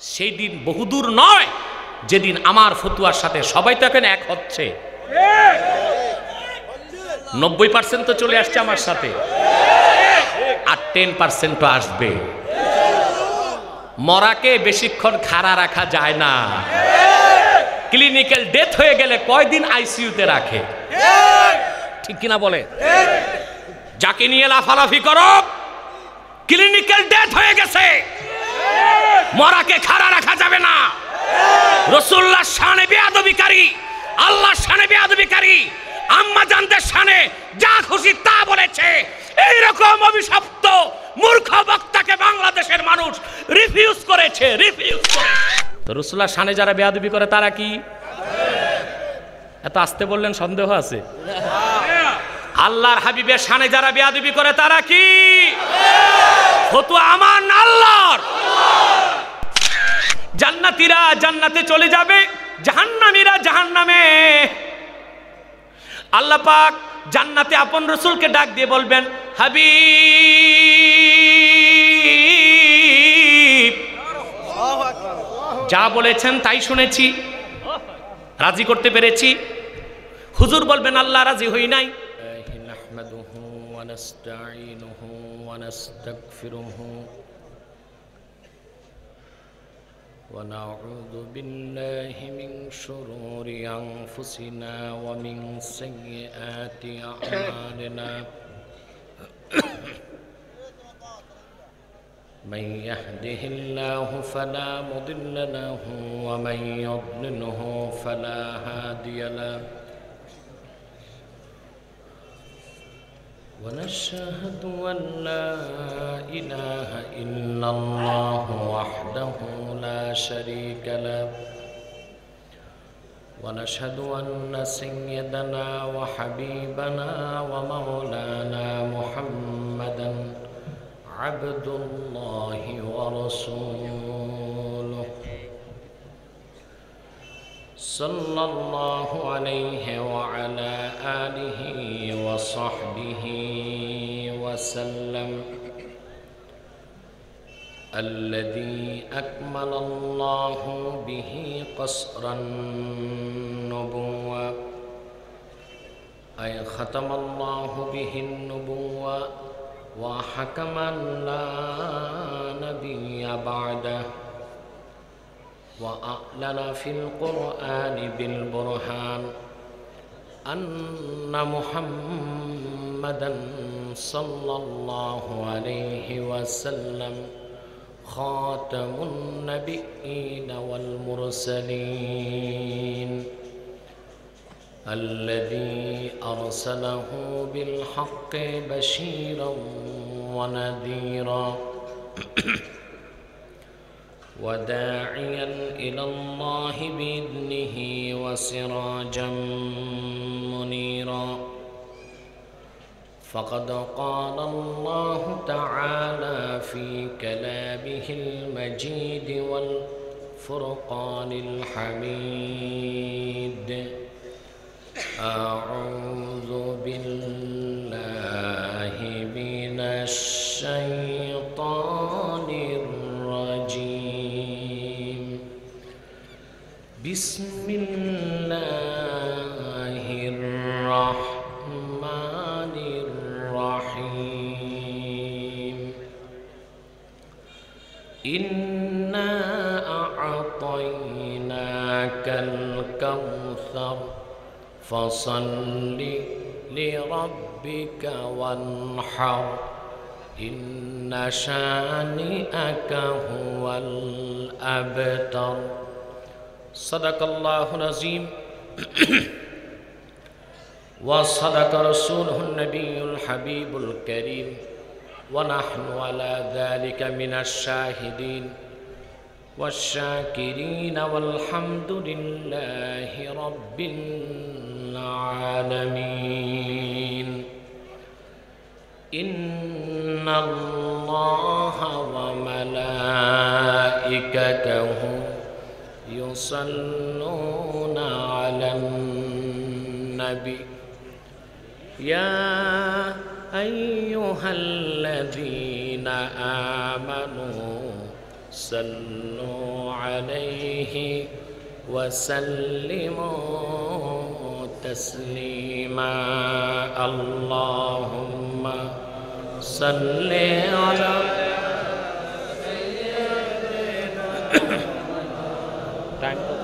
সেই দিন বহুদূর নয় যেদিন আমার ফতুয়ার সাথে সবাই তো এখন এক হচ্ছে। 90% তো চলে আসছে আমার সাথে, আর 10% তো আসবে। মরাকে বেশিক্ষণ খাড়া রাখা যায় না। ক্লিনিক্যাল ডেথ হয়ে গেলে কয়দিন আইসিইউতে রাখে, ঠিক কিনা বলে? যাকে নিয়ে লাফালাফি করো, ক্লিনিক্যাল ডেথ হয়ে গেছে, মরাকে খাড়া রাখা যাবে না। রাসূলুল্লাহর শানে বেয়াদবিকারী, আল্লাহর শানে বেয়াদবিকারী, আম্মা জানদের শানে যা খুশি তা বলেছে। এইরকম অভিশপ্ত মূর্খ বক্তাকে বাংলাদেশের মানুষ রিফিউজ করেছে। তো রাসূলুল্লাহর শানে যারা বেয়াদবি করে তারা কি? এত আসতে বললেন, সন্দেহ আছে? আল্লাহর হাবিবের শানে যারা বেয়াদবি করে তারা কি? ফতোয়া আমার না আল্লাহর। জান্নাতীরা জান্নাতে চলে যাবে, জাহান্নামীরা জাহান্নামে। আল্লাহ পাক জান্নাতে আপন রাসূলকে ডাক দিয়ে বলবেন, হাবিব, যা বলেছেন তাই শুনেছি, রাজি করতে পেরেছি। হুজুর বলবেন, আল্লাহ রাজি হই নাই। নাহমাদুহু ওয়া নাস্তাঈনুহু ওয়া নাস্তাগফিরুহু ওয়া নাউযু বিল্লাহি মিন শুরুরি আনফুসিনা ওয়া মিন সাইয়্যাতি আ'মালিনা। من يهده الله فلا مضل له ومن يضلله فلا هادي له ونشهد أن لا إله إلا الله وحده لا شريك له ونشهد أن سيدنا وحبيبنا ومولانا محمدا عبد الله ورسوله صلى الله عليه وعلى آله وصحبه وسلم الذي أكمل الله به قصر النبوة أي ختم الله به النبوة وحكم لا نبي بعده وأعلن في القرآن بالبرهان أن محمدا صلى الله عليه وسلم خاتم النبيين والمرسلين الذي أرسله بالحق بشيرا ونذيرا وداعيا إلى الله بإذنه وسراجا منيرا فقد قال الله تعالى في كلامه المجيد والفرقان الحميد أعوذ بالله من الشيطان الرجيم بسم الله الرحمن الرحيم إنا أعطيناك الكوثر فصل لربك وانحر إن شانئك هو الأبتر صدق الله العظيم وصدق رسوله النبي الحبيب الكريم ونحن على ذلك من الشاهدين والشاكرين والحمد لله رب العالمين إن الله وملائكته يصلون على النبي يا أيها الذين آمنوا सल्लु अलैहि वसल्लिमू तस्लीमा अल्लाहुम्मा सल्लि अला टाइम कत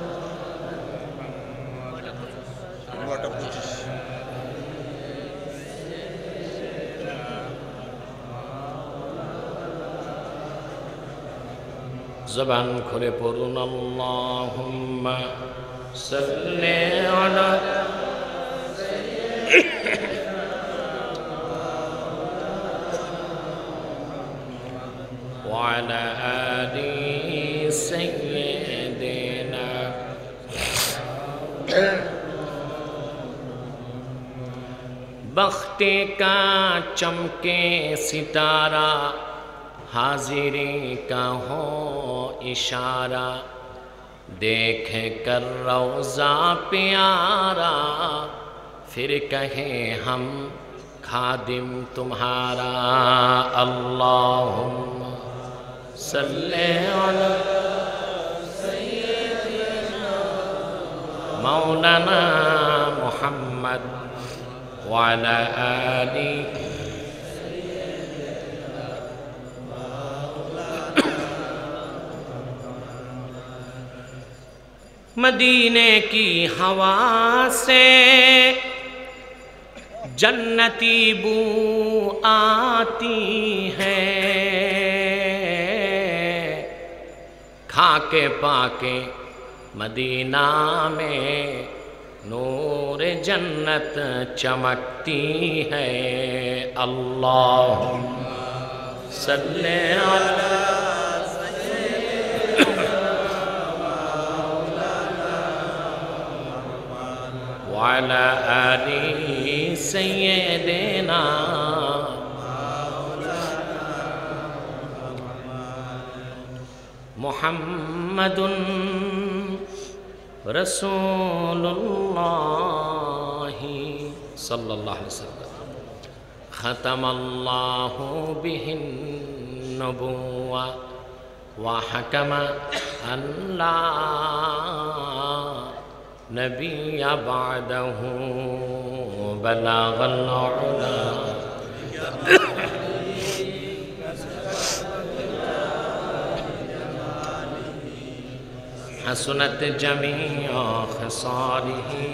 ज़बान खुले पढ़ुन अल्लाहुम्मा सल्लि अला व अला आलि सय्यिदिना बख्ते का चमके सितारा हाजिरी का हो इशारा देख कर रोज़ा प्यारा फिर कहे हम खादिम तुम्हारा अल्लाहुम्मा सल्ले अला मौलाना मुहम्मद व अला आलि मदीने की हवा से जन्नती बू आती है खाके पाके मदीना में नूर जन्नत चमकती है अल्लाहुम्मा सल्ले अला वाला आलि सय्यिदिना मुहम्मदुन रसूलुल्लाहि सल्लल्लाहु अलैहि वसल्लम खतमल्लाहु बिहिन नबुव्वा व हकमा अल्ला नबिया बादहू बलागल उला हसनत जमीअ खसालिही।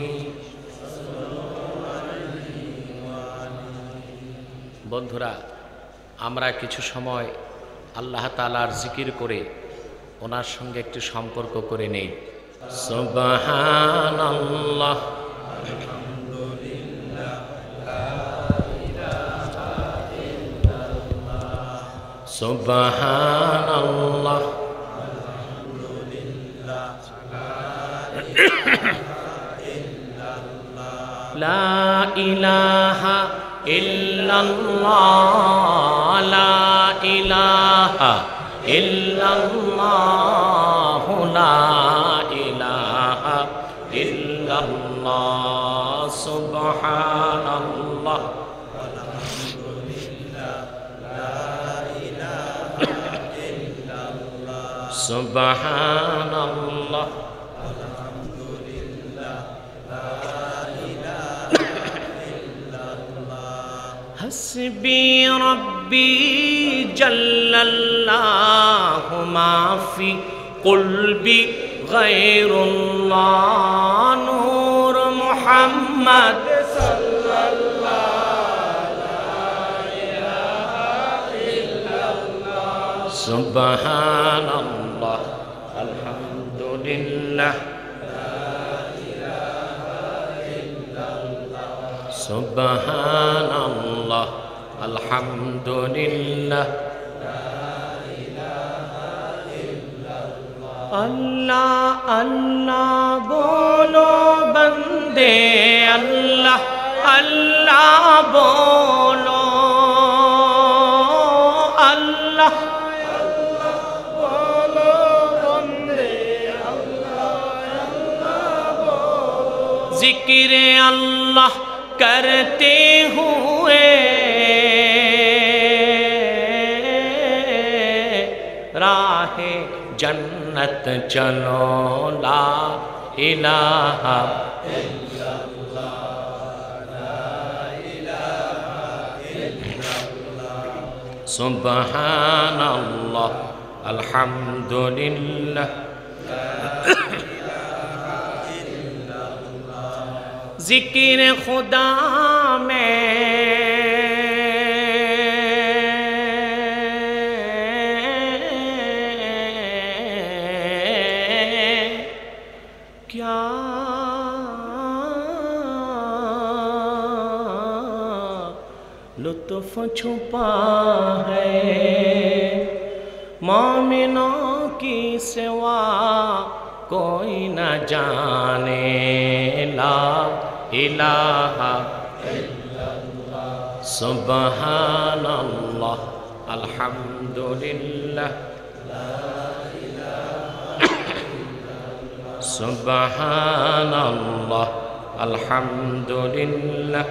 বন্ধুরা, আমরা কিছু সময় আল্লাহ তাআলার জিকির করে ওনার সঙ্গে একটু সম্পর্ক করে নেই। সুবহানাল্লাহ সুবহানাল্লাহ লা ইলাহা ইল্লাল্লাহ লা ইলাহা ইল্লাল্লাহ লা ইলাহা ইল্লাল্লাহ সুবহানাল্লাহ সুবহানাল্লাহ हस्बी रब्बी जल्लल्लाहु माफी क़ुल्बी गैरुल्लाह नूर मुहम्मद सुबहानल्लाह अल्हम्दुलिल्लाह सुबहानल्लाह अल्हम्दुलिल्लाह अल्लाह अल्लाह बोलो बंदे अल्लाह अल्लाह बोलो अल्लाह बोलो बंदे अल्लाह जिक्र अल्लाह करते हुए राहे जन्नत चलो ला इलाहा सुब्हानल्लाह अल्हम्दुलिल्लाह जिक्र खुदा में क्या लुत्फ छुपा है, मोमिनों की सिवा कोई न जाने ला इलाहा इल्लल्लाह सुब्हानल्लाह अल्हम्दुलिल्लाह सुब्हानल्लाह अल्हम्दुलिल्लाह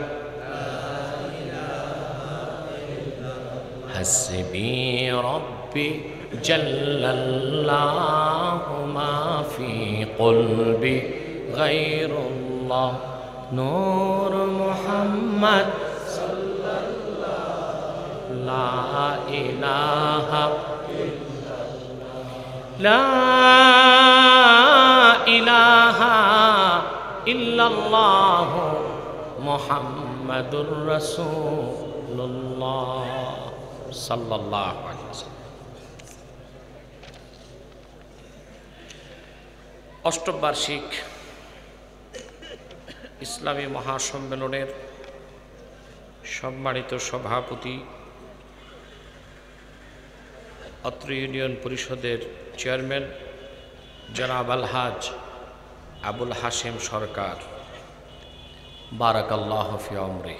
हस्बी रब्बी जल्लल्लाहु मा फी क़ल्बी गैरुल्लाह नूर मुहम्मद ला इलाहा ला इलाहा इल्लल्लाह मुहम्मदुर रसूलुल्लाह सल्लल्लाहु अलैहि वसल्लम। অষ্টম বার্ষিক ইসলামী মহাসম্মেলনের সম্মানিত সভাপতি, অত্র ইউনিয়ন পরিষদের চেয়ারম্যান জনাব আলহাজ আবুল হাশেম সরকার, বারাকাল্লাহু ফি উমরি।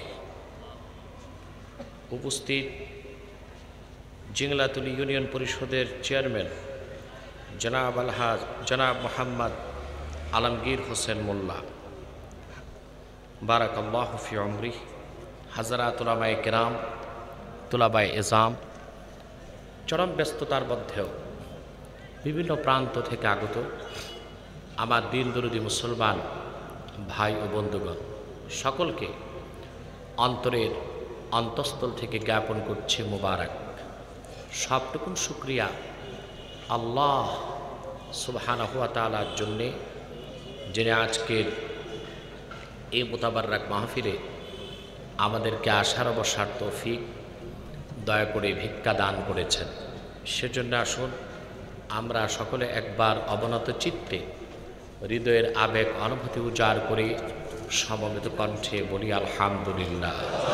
উপস্থিত জিংলাতুলি ইউনিয়ন পরিষদের চেয়ারম্যান জনাব আলহাজ জনাব মোহাম্মদ আলমগীর হোসেন মোল্লা, বারাকাল্লাহু ফি উমরি। হাজরাত উলামায়ে কেরাম, তুলাবায়ে ইজাম, চরম ব্যস্ততার মধ্যেও বিভিন্ন প্রান্ত থেকে আগত আমার দিন দরদি মুসলমান ভাই ও বন্ধুগণ, সকলকে অন্তরের অন্তঃস্থল থেকে জ্ঞাপন করছে মুবারক। সবটুকুন শুকরিয়া আল্লাহ সুবহানাহু ওয়া তাআলার জন্যে, যিনি আজকের এই মুতাবাররাক মাহফিলে আমাদেরকে আসার বসার তৌফিক দয়া করে ভিক্ষা দান করেছেন। সেজন্য আসুন আমরা সকলে একবার অবনত চিত্তে হৃদয়ের আবেগ অনুভূতি উজাড় করে সমবেত কণ্ঠে বলি আলহামদুলিল্লাহ।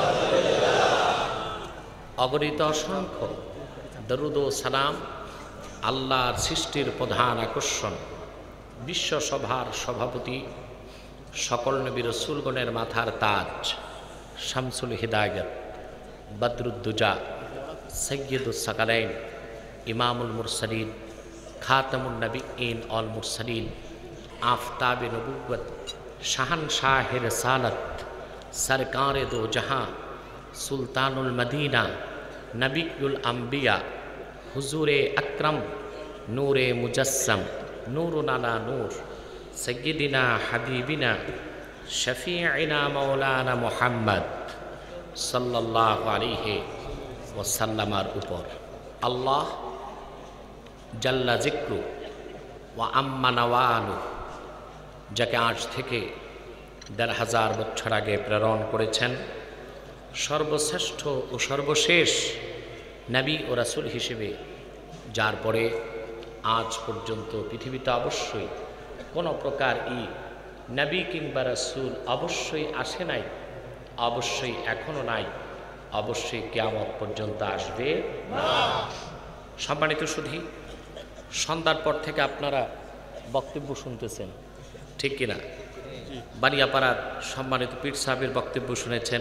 অগণিত অসংখ্য দরুদ ও সালাম আল্লাহর সৃষ্টির প্রধান আকর্ষণ, বিশ্বসভার সভাপতি, সকল নবী রাসূলগণের মাথার তাজ, শামসুল হিদায়াত, বদরুদ্দুজা, সৈয়দুস সাকালাইন, ইমামুল মুরসালিন, খাতামুন নবিয়্যিন ওয়াল মুরসালিন, আফতাবে নবুওয়াত, শাহানশাহে রিসালাত, সরকারে দো জাহাঁ, সুলতানুল মদিনা, নবিয়ুল আম্বিয়া, হুজুরে আকরম, নূরে মুজাসসম, নূরুন আলা নূর, সৈয়দিনা হাবিবিনা শফিঈনা মাওলানা মুহাম্মদ সাল্লাল্লাহু আলাইহি ওয়াসাল্লামার উপর আল্লাহ জাল্লা যিকরু ওয়া আম্মা নাওয়ালু, যাকে আজ থেকে ১,৫০০ বছর আগে প্রেরণ করেছেন, সর্বশ্রেষ্ঠ ও সর্বশেষ নবী ও রাসূল হিসেবে, যার পরে আজ পর্যন্ত পৃথিবীতে অবশ্যই কোনো প্রকার নবী কিংবা রাসূল অবশ্যই আসে নাই, অবশ্যই এখনও নাই, অবশ্যই কিয়ামত পর্যন্ত আসবে না। সম্মানিত সুধী, সন্ধ্যার পর থেকে আপনারা বক্তব্য শুনতেছেন, ঠিক কিনা? বানিয়াপাড়ার সম্মানিত পীর সাহেবের বক্তব্য শুনেছেন,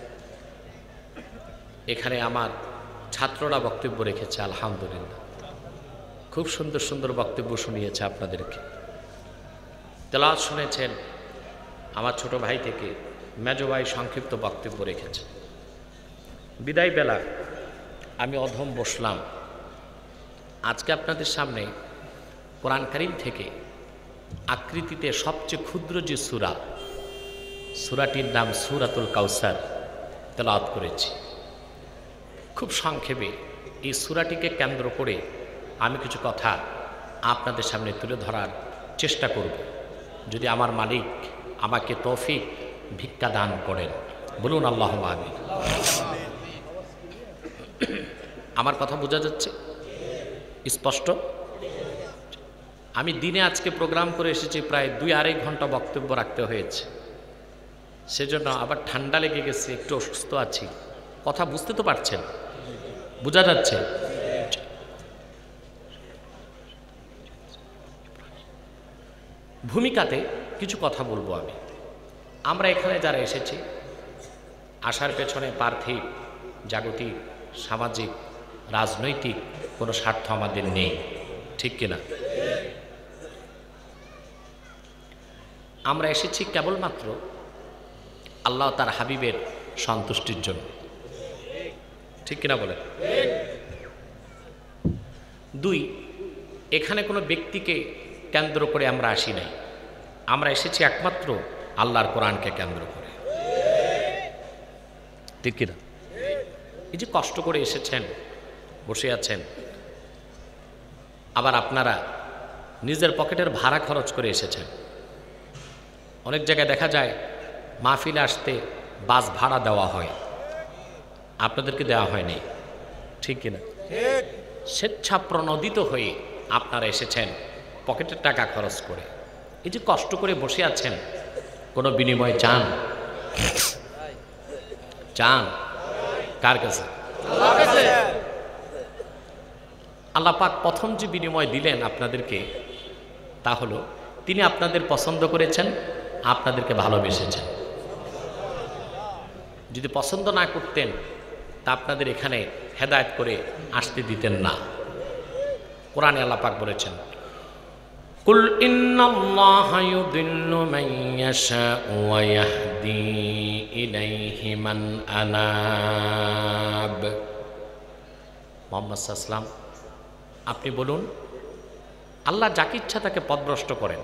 এখানে আমার ছাত্ররা বক্তব্য রেখেছে, আলহামদুলিল্লাহ খুব সুন্দর সুন্দর বক্তব্য শুনিয়েছে আপনাদেরকে। তেলাওয়াত শুনেছেন, আমার ছোট ভাই থেকে মেজো ভাই সংক্ষিপ্ত বক্তব্য রেখেছে। বিদায় বেলা আমি অধম বসলাম, আজকে আপনাদের সামনে কোরআন কারীম থেকে আকৃতিতে সবচেয়ে ক্ষুদ্র যে সূরা, সূরাটির নাম সূরাতুল কাউসার তেলাওয়াত করেছি। খুব সংক্ষেপে এই সূরাটিকে কেন্দ্র করে আমি কিছু কথা আপনাদের সামনে তুলে ধরার চেষ্টা করব, যদি আমার মালিক আমাকে তৌফিক ভিক্ষা দান করেন। বলুন আল্লাহুম্মা আমিন। আমার কথা বোঝা যাচ্ছে স্পষ্ট? আমি দিনে আজকে প্রোগ্রাম করে এসেছি, প্রায় 2-2.5 ঘন্টা বক্তব্য রাখতে হয়েছে, সেজন্য আবার ঠান্ডা লেগে গেছে, একটু অসুস্থ আছি। কথা বুঝতে তো পারছেন? বোঝা যাচ্ছে? ভূমিকাতে কিছু কথা বলবো আমি। আমরা এখানে যারা এসেছি, আসার পেছনে পার্থিব, জাগতিক, সামাজিক, রাজনৈতিক কোনো স্বার্থ আমাদের নেই, ঠিক কিনা? আমরা এসেছি কেবলমাত্র আল্লাহ তার হাবিবের সন্তুষ্টির জন্য, ঠিক কিনা বলে? 2, এখানে কোনো ব্যক্তিকে কেন্দ্র করে আমরা আসি নাই, আমরা এসেছি একমাত্র আল্লাহর কোরআনকে কেন্দ্র করে, ঠিক কিনা? এই যে কষ্ট করে এসেছেন, বসে আছেন, আবার আপনারা নিজের পকেটের ভাড়া খরচ করে এসেছেন। অনেক জায়গায় দেখা যায় মাহফিলে আসতে বাস ভাড়া দেওয়া হয়, আপনাদেরকে দেওয়া হয়নি, ঠিক কিনা? স্বেচ্ছাপ্রণোদিত হয়ে আপনারা এসেছেন পকেটের টাকা খরচ করে। এই যে কষ্ট করে বসে আছেন, কোনো বিনিময় চান? চান? কার কাছে? আল্লাহ পাক প্রথম যে বিনিময় দিলেন আপনাদেরকে, তা হলো তিনি আপনাদের পছন্দ করেছেন, আপনাদেরকে ভালোবেসেছেন। যদি পছন্দ না করতেন তা আপনাদের এখানে হেদায়েত করে আসতে দিতেন না। কোরআনে আল্লাহ পাক বলেছেন, কুল ইন্নাল্লাহা ইউদিল্লু মান ইয়াশাউ ওয়া ইয়াহদি ইলাইহি মান আনাব। মুহাম্মদ সাল্লাল্লাহু আলাইহি ওয়াসাল্লাম, আপনি বলুন, আল্লাহ যাকে ইচ্ছা তাকে পথভ্রষ্ট করেন,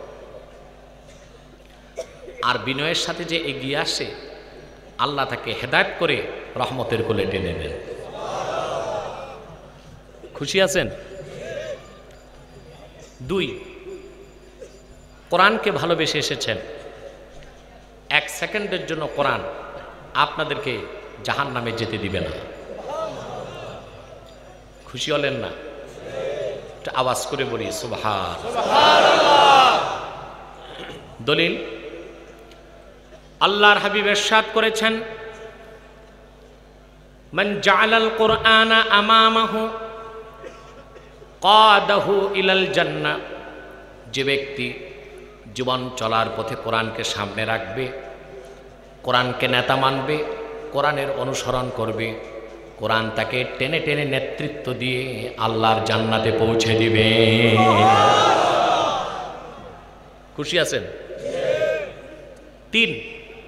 আর বিনয়ের সাথে যে এগিয়ে আসে আল্লাহ তাকে হেদায়েত করে রহমতের কোলে টেনে নেন। খুশি আছেন? 2, কোরআনকে ভালোবেসে এসেছেন। 1 সেকেন্ডের জন্য কোরআন আপনাদেরকে জাহান্নামে যেতে দিবে না। খুশি হলেন না? একটা আওয়াজ করে বলি সুবহানাল্লাহ। দলিল, আল্লাহর হাবিব ইরশাদ করেছেন, মান জাআলাল কুরআনা আমামাহু কাদাহু ইলাল জান্নাহ। যে ব্যক্তি জীবন চলার পথে কোরআনকে সামনে রাখবে, কোরআনকে নেতা মানবে, কোরআনের অনুসরণ করবে, কোরআন তাকে টেনে টেনে নেতৃত্ব দিয়ে আল্লাহর জান্নাতে পৌঁছে দিবে। খুশি আছেন? 3,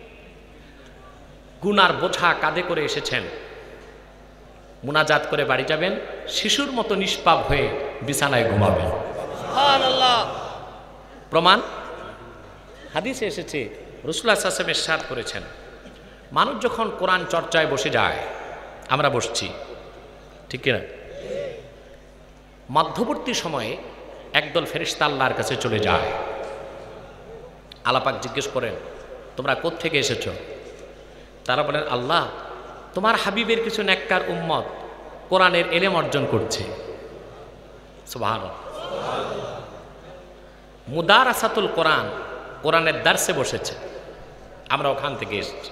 গুনার বোঝা কাঁধে করে এসেছেন, মুনাজাত করে বাড়ি যাবেন, শিশুর মতো নিষ্পাপ হয়ে বিছানায় ঘুমাবেন। সুবহানাল্লাহ। প্রমাণ হাদিসে এসেছে, রাসূলুল্লাহ সাল্লাল্লাহু আলাইহি ওয়াসাল্লাম ইরশাদ করেছেন, মানুষ যখন কোরআন চর্চায় বসে যায়, আমরা বসছি, ঠিক কিনা? মধ্যবর্তী সময়ে একদল ফেরেশতা আল্লাহর কাছে চলে যায়। আল্লাহ পাক জিজ্ঞেস করেন, তোমরা কোত্থেকে এসেছো? তারা বলেন, আল্লাহ, তোমার হাবিবের কিছু নেককার উম্মত কোরআনের ইলম অর্জন করছে। সুবহানাল্লাহ। মুদারাসাতুল কোরআন, কোরআনের দার্সে বসেছে, আমরা ওখান থেকে এসেছি।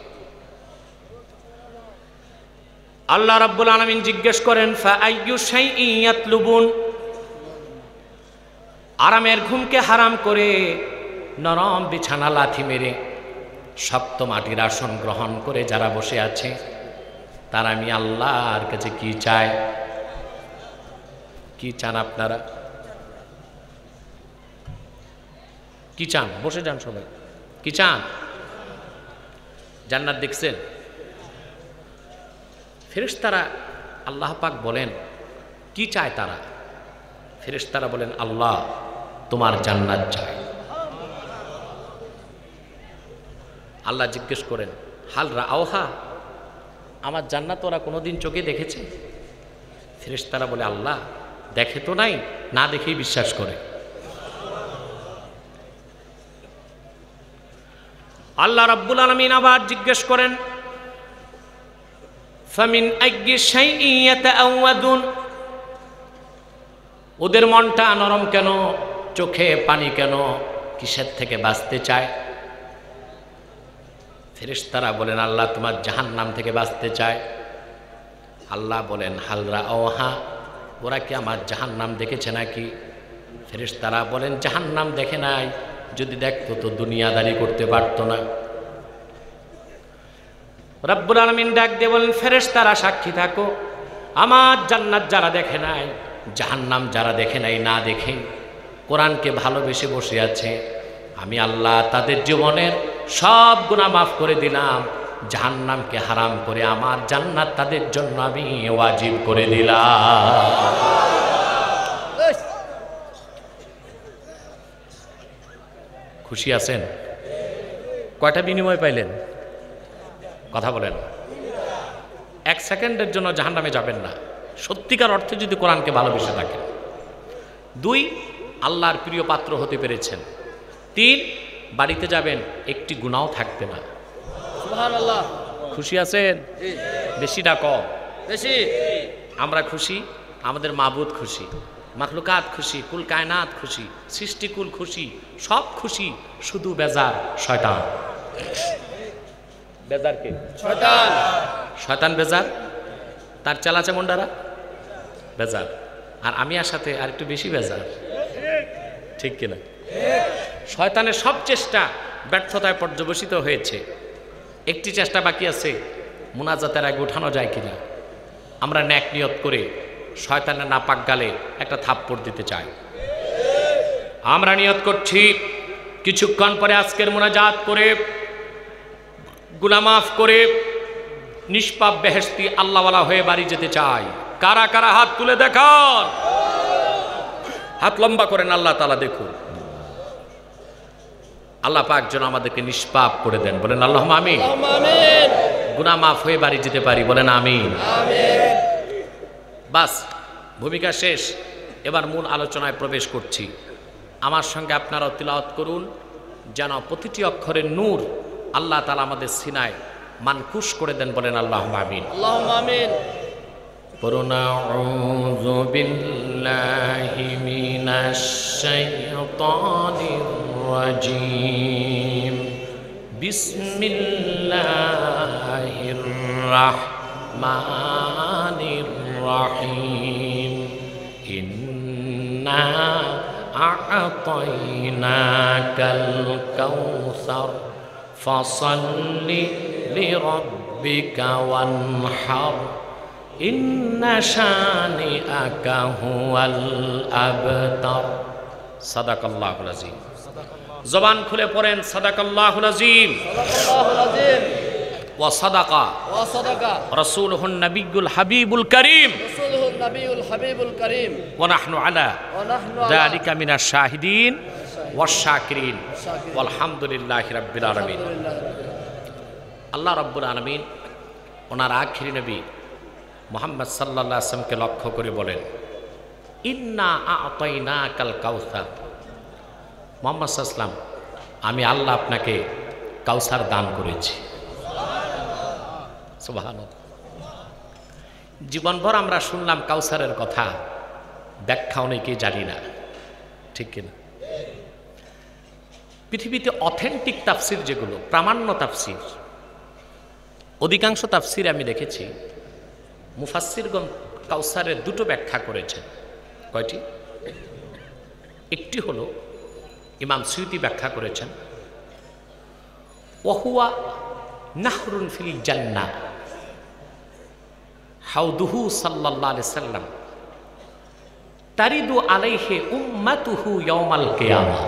আল্লাহ রাব্বুল আলামিন জিজ্ঞেস করেন, ফাআইয়ু শাইইন ইয়াতলুবুন। আরামের ঘুমকে হারাম করে নরম বিছানা লাথি মেরে শক্ত মাটির আসন গ্রহণ করে যারা বসে আছে, তারা আমি আল্লাহর কাছে কি চায়? কি চান আপনারা? কি চান? বসে যান সবাই। কি চান? জান্নাত দেখছেন? ফেরেশতারা, আল্লাহ পাক বলেন কি চায় তারা? ফেরেশতারা বলেন, আল্লাহ, তোমার জান্নাত চাই। আল্লাহ জিজ্ঞেস করেন, হাল রাওহা, আমার জান্নাত ওরা কোনোদিন চোখে দেখেছে? ফেরেশতারা বলে, আল্লাহ দেখে তো নাই, না দেখেই বিশ্বাস করে। আল্লাহ রাব্বুল আলামিন আবার জিজ্ঞেস করেন, ফামিন আইয়ি শাইইন ইয়াতাআওয়াদুন, ওদের মনটা নরম কেন, চোখে পানি কেন, কিসের থেকে বাঁচতে চায়? ফেরেশতারা বলেন, আল্লাহ তোমার জাহান্নাম থেকে বাঁচতে চায়। আল্লাহ বলেন, হাল রাওহা, ওরা কি আমার জাহান্নাম দেখেছে নাকি? ফেরেশতারা বলেন, জাহান্নাম দেখে নাই, যদি দেখতো তো দুনিয়াদারি করতে পারতো না। রব্বুল আলামিন ডাক দিয়ে বলেন, ফেরেশতারা সাক্ষী থাকো, আমার জান্নাত যারা দেখে নাই, জাহান্নাম যারা দেখে নাই, না দেখে কোরআনকে ভালোবেসে বসে আছে, আমি আল্লাহ তাদের জীবনের সব গুনাহ মাফ করে দিলাম, জাহান্নামকে হারাম করে আমার জান্নাত তাদের জন্য আমি ওয়াজিব করে দিলাম। খুশি আছেন? কয়টা বিনিময় পাইলেন? কথা বলেন। 1 সেকেন্ডের জন্য জাহান্নামে যাবেন না, সত্যিকার অর্থে যদি কোরআনকে ভালোবেসে থাকেন। 2, আল্লাহর প্রিয় পাত্র হতে পেরেছেন। 3, বাড়িতে যাবেন, একটি গুনাহও থাকবে না। সুবহানাল্লাহ। খুশি আছেন? বেশিটা কম? বেশি। আমরা খুশি, আমাদের মাবুদ খুশি, মাখলুকাত খুশি, কুল কায়নাত খুশি, সৃষ্টিকুল খুশি, সব খুশি, শুধু বেজার শয়তান। বেজার কে? শয়তান। শয়তান বেজার, তার চালাচামুন্ডারা বেজার, আর আমি আর সাথে আর একটু বেশি বেজার, ঠিক কিনা? শয়তানের সব চেষ্টা ব্যর্থতায় পর্যবসিত হয়েছে। একটি চেষ্টা বাকি আছে, মুনাজাতের আগে উঠানো যায় কিনা। আমরা ন্যাক নিয়ত করে শয়তানের নাপাক গালে একটা থাপ্পড় দিতে চাই। আমরা নিয়ত করছি কিছুক্ষণ পরে আজকের মুনাজাত করে গুনাহ মাফ করে নিষ্পাপ বেহেশতি আল্লাহওয়ালা হয়ে বাড়ি যেতে চাই। কারা কারা হাত তুলে দেখান, হাত লম্বা করেন, আল্লাহ তাআলা দেখুন। আল্লাহ পাক যেন আমাদেরকে নিষ্পাপ করে দেন, বলেন আল্লাহুম্মা আমিন। গুনাহ মাফ হয়ে বাড়ি যেতে পারি, বলেন আমিন। বাস, ভূমিকা শেষ, এবার মূল আলোচনায় প্রবেশ করছি। আমার সঙ্গে আপনারাও তিলাওয়াত করুন, যেন প্রতিটি অক্ষরের নূর আল্লাহ তাআলা আমাদের সিনায় মানকুশ করে দেন, বলেন আল্লাহুম্মা আমিন। আল্লাহুম্মা আমিন। পড়ুন, আউযু বিল্লাহি মিনাশ শাইতানির রাজিম, বিসমিল্লাহির রাহমানির রাহিম, ইন্না আ'তাইনাকাল কাউসার ফাসাল্লি লিরাব্বিকা ওয়ানহার, ইন্না শানিআকা হুয়াল আবতার। সাদাকাল্লাহুল আযীম। জবান খুলে পড়েন, সাদাকাল্লাহুল আযীম। সাদাকাল্লাহুল আযীম। ওয়া সাদাকা রাসূলুহুন নাবিয়্যুল হাবিবুল কারীম। রাসূলুহুন নাবিয়্যুল হাবিবুল কারীম। ওয়া নাহনু আলা যালিকা মিনাশ শাহিদিন ওয়াশ শাকিরিন ওয়ালহামদুলিল্লাহি রাব্বিল আলামিন। আল্লাহ রাব্বুল আলামিন ওনার আখিরি নবী মুহাম্মদ সাল্লাল্লাহু আলাইহি ওয়াসাল্লামকে লক্ষ্য করে বলেন, ইন্না আ'তাইনাকাল কাউসার। মুহাম্মদ সাল্লাল্লাহু আলাইহি ওয়াসাল্লাম, আমি আল্লাহ আপনাকে কাউসার দান করেছি। সুবহানাল্লাহ। জীবনভর আমরা শুনলাম কাউসারের কথা, ব্যাখ্যা অনেকেই জানি না, ঠিক কিনা? পৃথিবীতে অথেন্টিক তাফসির যেগুলো, প্রামাণ্য তাফসির, অধিকাংশ তাফসির আমি দেখেছি মুফাসসিরগণ কাউসারের 2টো ব্যাখ্যা করেছেন। কয়টি? একটি হলো ইমাম সুয়ুতি ব্যাখ্যা করেছেন, ওয়াহুয়া নাহরুন ফিল জান্নাহ হাউদুহু সাল্লাল্লাহু আলাইহি সাল্লাম তারিদু আলাইহি উম্মাতুহু ইয়াউমাল কিয়ামাহ।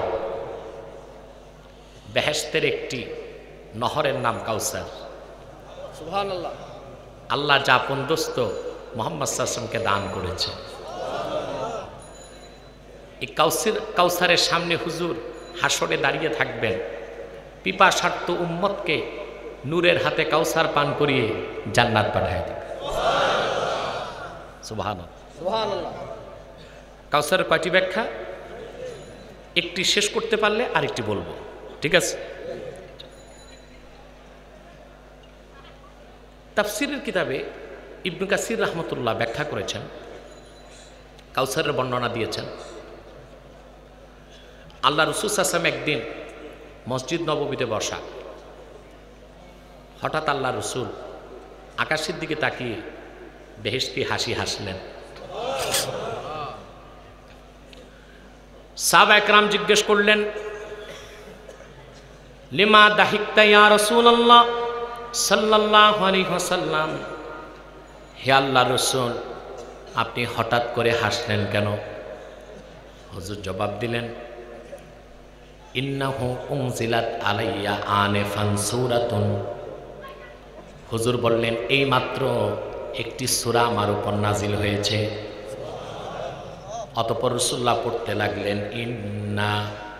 বেহেশতের একটি নহরের নাম কাউসার। সুবহানাল্লাহ। আল্লাহ যা আপন দোস্ত মুহাম্মদ সাল্লাল্লাহু আলাইহি ওয়াসাল্লামকে দান করেছে। এই কাউসারের সামনে হুজুর হাসরে দাঁড়িয়ে থাকবেন, পিপাসার্ত উম্মতকে নূরের হাতে কাউসার পান করিয়ে জান্নাত পাঠায় দেবে। সুবহানাল্লাহ, সুবহানাল্লাহ। কাউসারের কয়টি ব্যাখ্যা? একটি শেষ করতে পারলে আরেকটি বলবো, ঠিক আছে? তাফসীরের কিতাবে ইবনে কাসির রাহমাতুল্লাহ ব্যাখ্যা করেছেন, কাউসারের বর্ণনা দিয়েছেন। আল্লাহ রাসূল সাল্লাল্লাহু আলাইহি ওয়াসাল্লাম একদিন মসজিদ নববীতে বসা, হঠাৎ আল্লাহ রাসূল আকাশের দিকে তাকিয়ে বেহেশতি হাসি হাসলেন। সাহাবায়ে কেরাম জিজ্ঞেস করলেন, লিমা দাহিকতা ইয়া রাসূলুল্লাহ সাল্লাল্লাহু আলাইহি ওয়াসাল্লাম, হে আল্লাহর রাসূল আপনি হঠাৎ করে হাসলেন কেন? হুজুর জবাব দিলেন, ইন্নাহু উনজিলাত আলাইয়া আনিফান সূরাতুন। হুজুর বললেন, এই মাত্র একটি সূরা আমার উপর নাজিল হয়েছে। অতঃপর রাসূলুল্লাহ পড়তে লাগলেন, ইন্না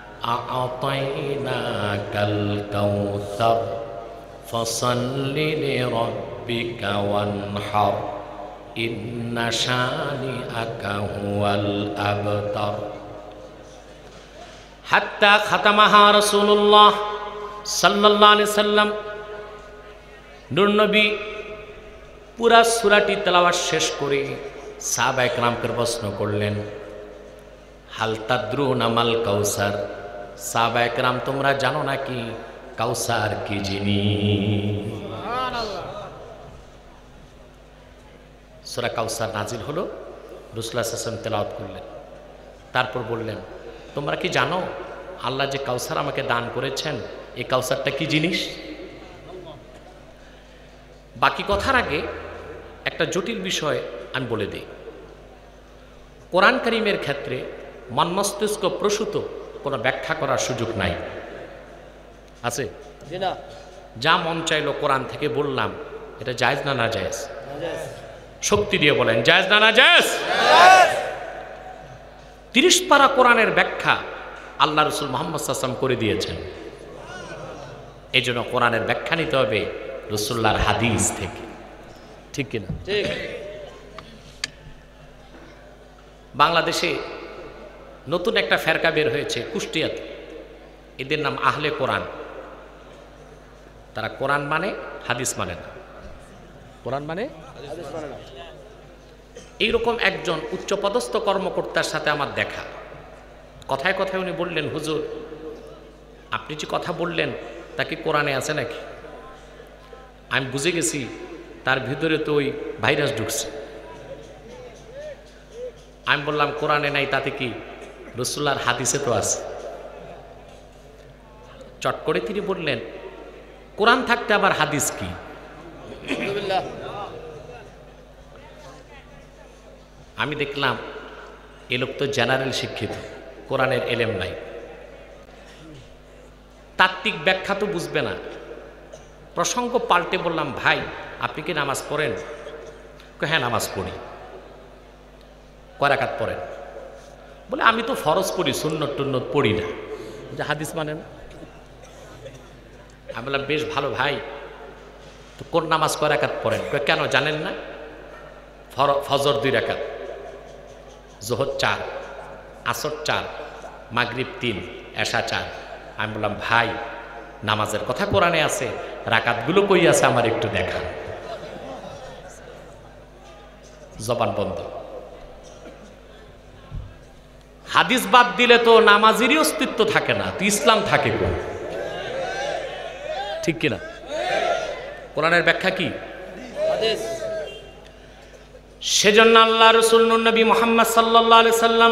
আ'তাইনাকাল কাউসার ফাসাল্লি লিরাব্বিকা ওয়ানহার ইন্না শানিআকা হুয়াল আবতার। হাত্তা খাতামাহা রাসূলুল্লাহ সাল্লাল্লাহু আলাইহি সাল্লাম। নূর নবী পুরা সূরাটি তেলাওয়াত শেষ করে সাহাবায়ে কেরামকে প্রশ্ন করলেন, হাল তাদরুনা মাল কাউসার? সাহাবায়ে কেরাম তোমরা জানো নাকি কাউসার কি জিনিস? সুবহানাল্লাহ। সূরা কাউসার নাজিল হলো, রাসূলুল্লাহ সাল্লাল্লাহু আলাইহি ওয়াসাল্লাম তেলাওয়াত করলেন। তারপর বললেন, তোমরা কি জানো আল্লাহ যে কাউসার আমাকে দান করেছেন, এই কাউসারটা কি জিনিস? বাকি কথার আগে একটা জটিল বিষয় আমি বলে দিই। কোরআন কারীমের ক্ষেত্রে মন মস্তিষ্ক প্রসূত কোনো ব্যাখ্যা করার সুযোগ নাই, আছে? যা মন চাইলো কোরআন থেকে বললাম, এটা জায়েজ না নাজায়েজ? শক্তি দিয়ে বলেন, জায়েজ না নাজায়েজ? 30 পারা কোরআনের ব্যাখ্যা আল্লাহ রাসূল মুহাম্মদ সাল্লাল্লাহু আলাইহি ওয়াসাল্লাম করে দিয়েছেন। এই জন্য কোরআনের ব্যাখ্যা নিতে হবে রাসূলুল্লাহর হাদিস থেকে, ঠিক কিনা? ঠিক। বাংলাদেশে নতুন একটা ফেরকা বের হয়েছে কুষ্টিয়াতে, এদের নাম আহলে কোরআন। তারা কোরআন মানে হাদিস মানে না, কোরআন মানে হাদিস মানে না। এইরকম একজন উচ্চপদস্থ কর্মকর্তার সাথে আমার দেখা, কথায় কথায় উনি বললেন, হুজুর আপনি যে কথা বললেন তা কি কোরআনে আছে নাকি? আমি বুঝে গেছি তার ভিতরে তো ওই ভাইরাস ঢুকছে। আমি বললাম, কোরআনে নাই তাতে কি, রাসূলুল্লাহর হাদিসে তো আছে। চট করে তিনি বললেন, কোরআন থাকতে আবার হাদিস কি? আমি দেখলাম এ লোক তো জেনারেল শিক্ষিত, কোরআনের এলেম নাই, তাত্ত্বিক ব্যাখ্যা তো বুঝবে না। প্রসঙ্গ পাল্টে বললাম, ভাই আপনি কি নামাজ পড়েন? হ্যাঁ নামাজ পড়ি। কয় রাকাত পড়েন? বলে আমি তো ফরজ পড়ি, সুন্নত টুন্নত পড়ি না। যে হাদিস মানে না? আমি বললাম, বেশ ভালো ভাই, তো কোন নামাজ কয় রাকাত পড়েন? কেন জানেন না? ফজর 2 রাকাত, যোহর 4, আসর 4, মাগরিব 3, এশা 4। আমি বললাম, ভাই নামাজের কথা কোরআনে আছে, রাকাতগুলো কই আছে আমার একটু দেখা। জবান বন্ধ। হাদিস বাদ দিলে তো নামাজেরই অস্তিত্ব থাকে না, তো ইসলাম থাকে কোন? ঠিক কিনা? কোরআনের ব্যাখ্যা কি? হাদিস। সেজন্য আল্লাহ রাসূল নবী মুহাম্মদ সাল্লাল্লাহু আলাইহি সাল্লাম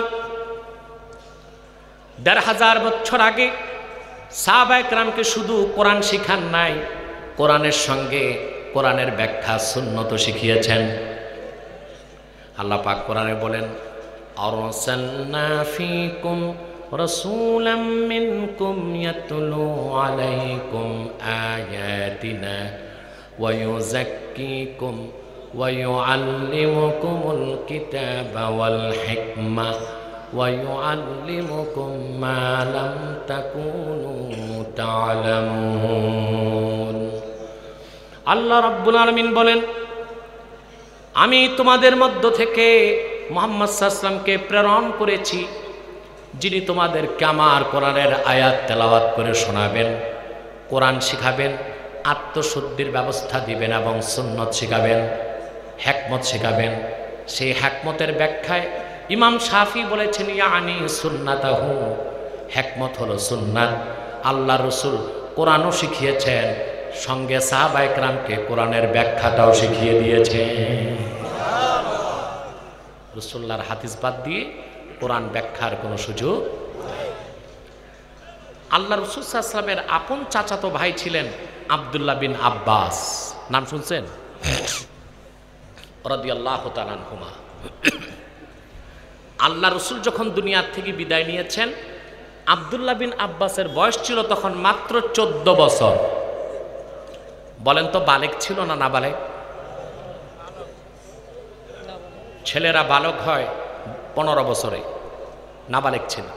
১৫০০ বছর আগে সাহাবায়ে কেরামকে শুধু কোরআন শিখান নাই, কোরআনের সঙ্গে কোরআনের ব্যাখ্যা সুন্নত শিখিয়েছেন। আল্লাহ পাক কোরআনে বলেন, আরসালনা ফীকুম রাসূলাম মিনকুম ইয়াতলু আলাইকুম আয়াতিনা ওয়া ইউযাক্কিকুম ওয়া ইউআল্লিমুকুমুল কিতাবা ওয়াল হিকমা ويعلمكم ما لم تكونوا تعلمون আল্লাহ রাব্বুল আলামিন বলেন, আমি তোমাদের মধ্য থেকে মুহাম্মদ সাল্লাল্লাহু আলাইহি ওয়াসাল্লামকে প্রেরণ করেছি, যিনি তোমাদেরকে আমার কোরআনের আয়াত তেলাওয়াত করে শোনাবেন, কোরআন শিখাবেন, আত্মশুদ্ধির ব্যবস্থা দিবেন এবং সুন্নত শিখাবেন, হিকমত শিখাবেন। সেই হিকমতের ব্যাখ্যায় ইমাম শাফি বলেছেন, ইয়ানি সুন্নাতাহু, হিকমত হলো সুন্নাত। আল্লাহ রসুল কোরআনও শিখিয়েছেন, সঙ্গে সাহাবায়ে কেরামকে কোরআনের ব্যাখ্যাটাও শিখিয়ে দিয়েছেন। রাসূলুল্লাহর হাদিস বাদ দিয়ে কোরআন ব্যাখ্যার কোনো সুযোগ। আল্লাহ রাসূল সাল্লাল্লাহু আলাইহি ওয়াসাল্লামের আপন চাচাতো ভাই ছিলেন আব্দুল্লাহ বিন আব্বাস, নাম শুনছেন? রাদিয়াল্লাহু তাআলা আনহুমা। আল্লাহ রসুল যখন দুনিয়ার থেকে বিদায় নিয়েছেন, আব্দুল্লাহ বিন আব্বাসের বয়স ছিল তখন মাত্র 14 বছর। বলেন তো, বালেক ছিল না নাবালেক? ছেলেরা বালক হয় 15 বছরে, নাবালেক ছিল।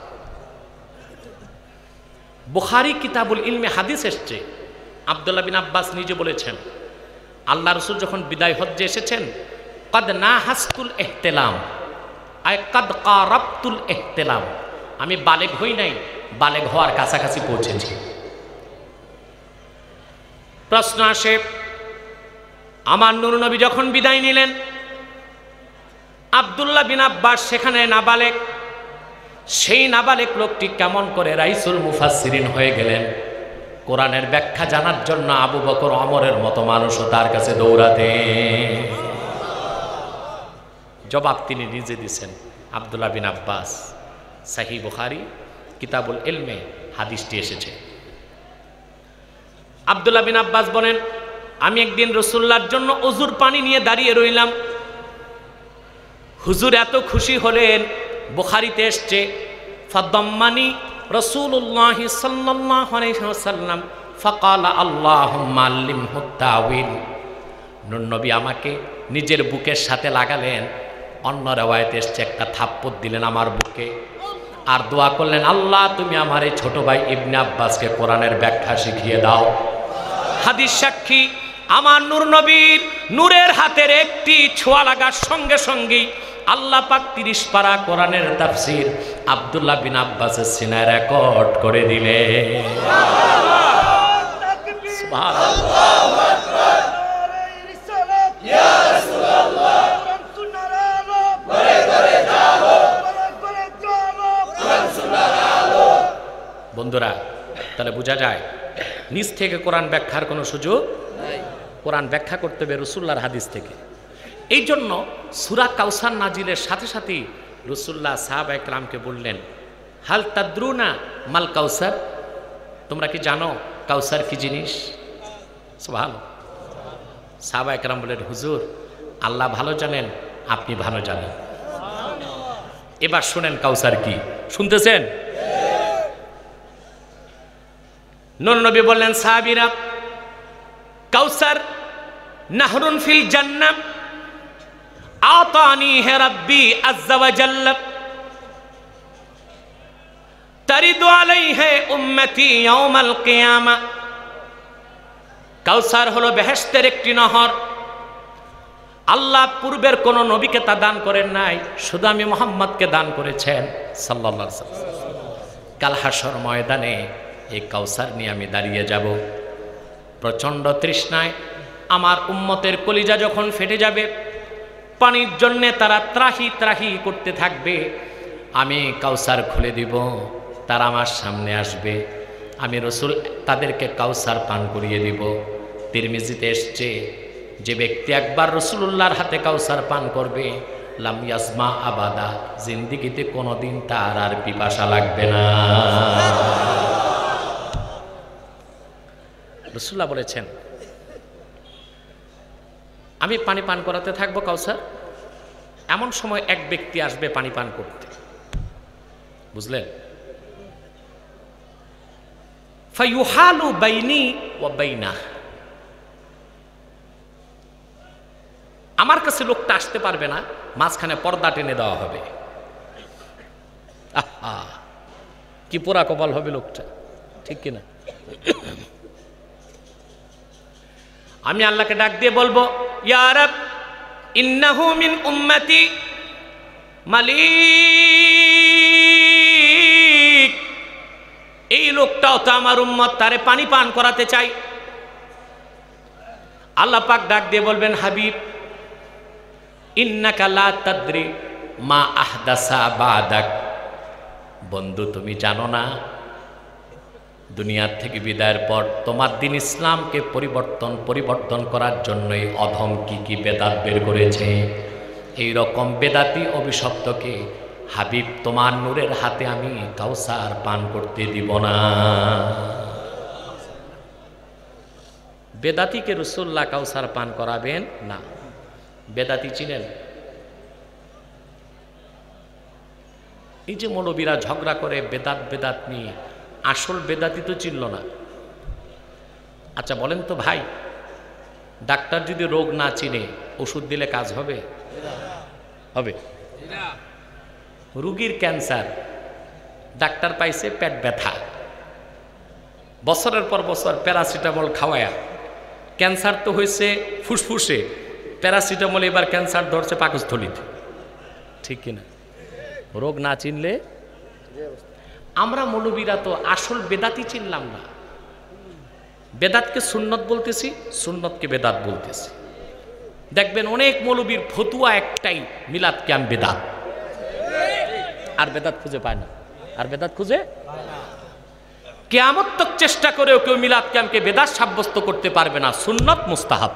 বুখারী কিতাবুল ইলমে হাদিস এসছে, আব্দুল্লাহ বিন আব্বাস নিজে বলেছেন, আল্লাহ রসুল যখন বিদায় হজ্জে এসেছেন, কদ নাহাসতুল ইহতিলাম, আই কদ কারাবতুল ইহতিলাম, আমি বালেগ হই নাই, বালেগ হওয়ার কাছাকাছি পৌঁছেছি। প্রশ্ন আসে, আমার নূর নবী যখন বিদায় নিলেন, আব্দুল্লাহ বিন আব্বাস সেখানে নাবালেগ, সেই নাবালেগ লোকটি কেমন করে রাইসুল মুফাসসিরিন হয়ে গেলেন? কোরআনের ব্যাখ্যা জানার জন্য আবু বকর ওমরের মতো মানুষও তার কাছে দৌড়াতে। জবাব তিনি নিজে দিয়েছেন, আব্দুল্লাহ বিন আব্বাস। সহিহ বুখারী কিতাবুল ইলমে হাদিসটি এসেছে। আব্দুল্লাহ বিন আব্বাস বলেন, আমি একদিন রাসূলুল্লাহর জন্য ওযুর পানি নিয়ে দাঁড়িয়ে রইলাম। হুজুর এত খুশি হলেন, বুখারীতে এসছে, ফাদাম্মানি রাসূলুল্লাহ সাল্লাল্লাহু আলাইহি ওয়াসাল্লাম ফাকালা আল্লাহুম্মা আল্লিমহু তাওয়িল। নূর নবী আমাকে নিজের বুকের সাথে লাগালেন, অন্য রিওয়ায়াতে এসছে একটা থাপ্পড় দিলেন আমার বুকে, আর দোয়া করলেন, আল্লাহ তুমি আমার এই ছোট ভাই ইবনে আব্বাসকে কোরআনের ব্যাখ্যা শিখিয়ে দাও। হাদিস সাক্ষী, আমার নূর নবীর নূরের হাতের একটি ছোঁয়া লাগার সঙ্গে সঙ্গেই আল্লাহ পাক 30 পারা কোরআনের তাফসীর আব্দুল্লাহ বিন আব্বাসের সিনায় রেকর্ড করে দিলেন। বন্ধুরা, তাহলে বোঝা যায় নিজ থেকে কোরআন ব্যাখ্যার কোনো সুযোগ নাই। কোরআন ব্যাখ্যা করতে হবে রাসূলুল্লাহর হাদিস থেকে। এই জন্য সূরা কাউসার নাজিলের সাথে সাথেই রাসূলুল্লাহ সাহাবায়ে কেরামকে বললেন, হাল তাদরুনা মাল কাউসার, তোমরা কি জানো কাউসার কি জিনিস? সুবহানাল্লাহ। সাহাবায়ে কেরাম বললেন, হুজুর আল্লাহ ভালো জানেন, আপনি ভালো জানেন। এবার শুনেন কাউসার কি, শুনতেছেন? নূর নবী বললেন, সাহাবীরা, কাউসার নাহরুন ফিল জান্নাহ আতানি হে রাব্বি আযজা ওয়া জাল্লা তারিদু আলাইহি উম্মতি ইয়াউমাল কিয়ামা। কাউসার হলো বেহেশতের একটি নহর। আল্লাহ পূর্বের কোন নবীকে তা দান করেন নাই, শুধু আমি মুহাম্মদকে দান করেছেন সাল্লাল্লাহু আলাইহি ওয়াসাল্লাম। কাল হাশর ময়দানে এই কাউসার নিয়ে আমি দাঁড়িয়ে যাব। প্রচণ্ড তৃষ্ণায় আমার উম্মতের কলিজা যখন ফেটে যাবে, পানির জন্যে তারা ত্রাহি ত্রাহি করতে থাকবে, আমি কাউসার খুলে দিব, তারা আমার সামনে আসবে, আমি রাসূল তাদেরকে কাউসার পান করিয়ে দিব। তিরমিজিতে এসছে, যে ব্যক্তি একবার রাসূলুল্লাহর হাতে কাউসার পান করবে, লাম ইয়াজমা আবাদা, জিন্দেগিতে কোনোদিন তার আর পিপাসা লাগবে না। রাসূলুল্লাহ বলেছেন, আমি পানি পান করাতে থাকবো কাউসার। এমন সময় এক ব্যক্তি আসবে পানি পান করতে, বুঝলেন? ফায়ুহালু বাইনি ওয়া বাইনা, আমার কাছে লোকটা আসতে পারবে না, মাঝখানে পর্দা টেনে দেওয়া হবে। কি পোড়া কপাল হবে লোকটা, ঠিক কিনা? আমি আল্লাহকে ডাক দিয়ে বলবো, ইয়া রাব ইন্নাহু মিন উম্মতি মালিক, এই লোকটাও তো আমার উম্মত, তারে পানি পান করাতে চাই। আল্লাহ পাক ডাক দিয়ে বলবেন, হাবিব ইন্নাকা লা তাদরি মা আহদাসা বাদাক, বন্ধু তুমি জানো না দুনিয়ার থেকে বিদায়ের পর তোমার দিন ইসলামকে পরিবর্তন করার জন্যই অধম কি বেদাত বের করেছে। এই রকম বেদাতি অভিশপ্তকে হাবিব তোমার নূরের হাতে আমি কাউসার পান করতে দিব না। বেদাতিকে রাসূলুল্লাহ কাউসার পান করাবেন না। বেদাতি চিনেন? এই যে মৌলবীরা ঝগড়া করে বেদাত নিয়ে, আসল বেদাতি তো চিনল না। আচ্ছা বলেন তো ভাই, ডাক্তার যদি রোগ না চিনে ওষুধ দিলে কাজ হবে? হবে? রোগীর ক্যান্সার, ডাক্তার পাইছে পেট ব্যথা, বছরের পর বছর প্যারাসিটামল খাওয়ায়া, ক্যান্সার তো হয়েছে ফুসফুসে, প্যারাসিটামল এবার ক্যান্সার ধরছে পাকস্থলীতে, ঠিক কিনা? রোগ না চিনলে। আমরা মৌলবীরা তো আসল বেদাতি চিনলাম না। বেদাতকে সুন্নত বলতেছি, সুন্নতকে বেদাত বলতেছি। দেখবেন অনেক মৌলবীর ফতুয়া একটাই, মিলাদ ক্যাম্প বেদাত, আর বেদাত খুঁজে পায় না, আর বেদাত খুঁজে কিয়ামত তক চেষ্টা করেও কেউ মিলাদ ক্যাম্পকে বেদাত সাব্যস্ত করতে পারবে না। সুন্নত মুস্তাহাব।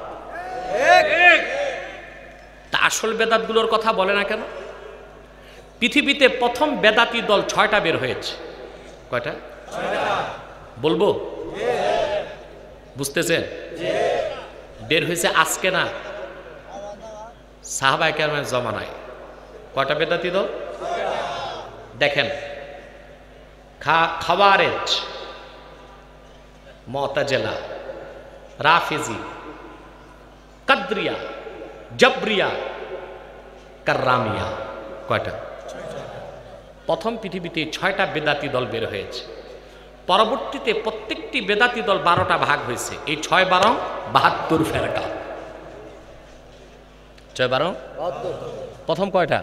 তা আসল বেদাতগুলোর কথা বলে না কেন? পৃথিবীতে প্রথম বেদাতি দল 6টা বের হয়েছে। কয়টা? বলবো? বুঝতেছেন? বের হয়েছে আজকে না, সাহাবায়ে কেরামের জমানায়। কয়টা বেদাতি দল? দেখেন, খাওয়ারেজ, মুতাজিলা, রাফিজি, কাদরিয়া, জবরিয়া, কাররামিয়া। কয়টা? প্রথম পৃথিবীতে 6টা বেদাতি দল বের হয়েছে। পরবর্তীতে প্রত্যেকটি বেদাতি দল 12টা ভাগ হয়েছে। এই 6 12 72 ফেরকা। 6 12 প্রথম কয়টা?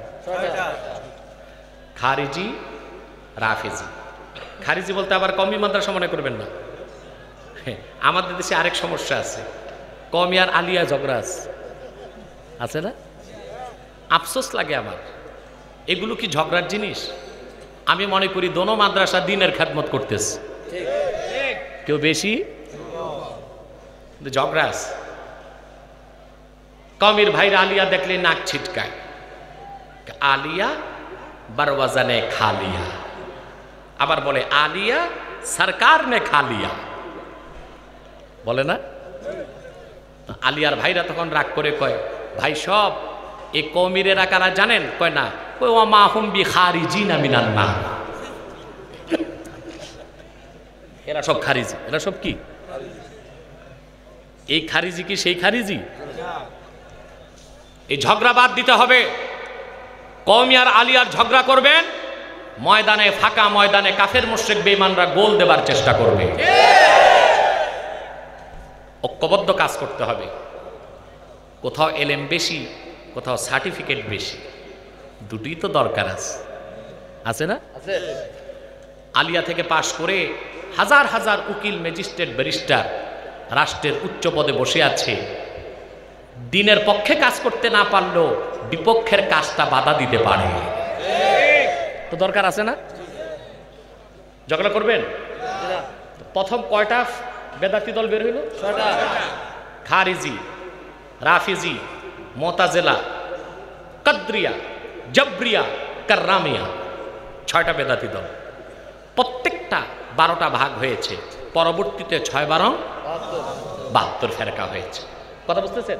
খারিজি, রাফিজি। খারিজি বলতে আবার কওমি মাদ্রাসা মনে করবেন না। আমাদের দেশে আরেক সমস্যা আছে, কওমি আর আলিয়া ঝগড়া আছে না? আফসোস লাগে আমার, এগুলো কি ঝগড়ার জিনিস? আমি মনে করি দোনো মাদ্রাসা দ্বীনের খেদমত করতেছে, কেউ বেশি ঝগড়া আছে। কওমির ভাইরা আলিয়া দেখলে নাক ছিটকায়, আলিয়া বারওয়াজা নে খা লিয়া, আবার বলে আলিয়া সরকার নে খা লিয়া, বলে না? আলিয়ার ভাইরা তখন রাগ করে কয়, ভাই সব এই কওমিরেরা কারা জানেন? কয় না। কয় ওয়া মা হুম বি খারিজিনা মিনান নার, এরা সব খারিজি। এরা সব কি? এই খারিজি কি সেই খারিজি? এই ঝগড়া বাদ দিতে হবে। কওমি আর আলিয়ার ঝগড়া করবেন, ময়দানে, ফাঁকা ময়দানে কাফের মুশরিক বেঈমানরা গোল দেবার চেষ্টা করবে। ঐক্যবদ্ধ কাজ করতে হবে। কোথাও এলেম বেশি, কোথাও সার্টিফিকেট বেশি, দুটোই তো দরকার আছে না? আলিয়া থেকে পাশ করে হাজার হাজার উকিল, ম্যাজিস্ট্রেট, ব্যারিস্টার রাষ্ট্রের উচ্চ পদে বসে আছে। দিনের পক্ষে কাজ করতে না পারলেও বিপক্ষের কাজটা বাধা দিতে পারে, তো দরকার আছে না? ঝগড়া করবেন? প্রথম কয়টা বেদাতি দল বের হইল? 6টা। খারিজি, রাফিজি, মুতাজিলা, কাদরিয়া, জবরিয়া, কাররামিয়া, 6টা বেদাতি দল। প্রত্যেকটা 12টা ভাগ হয়েছে। পরবর্তীতে 6 12 72 ফেরকা হয়েছে। কথা বুঝতেছেন?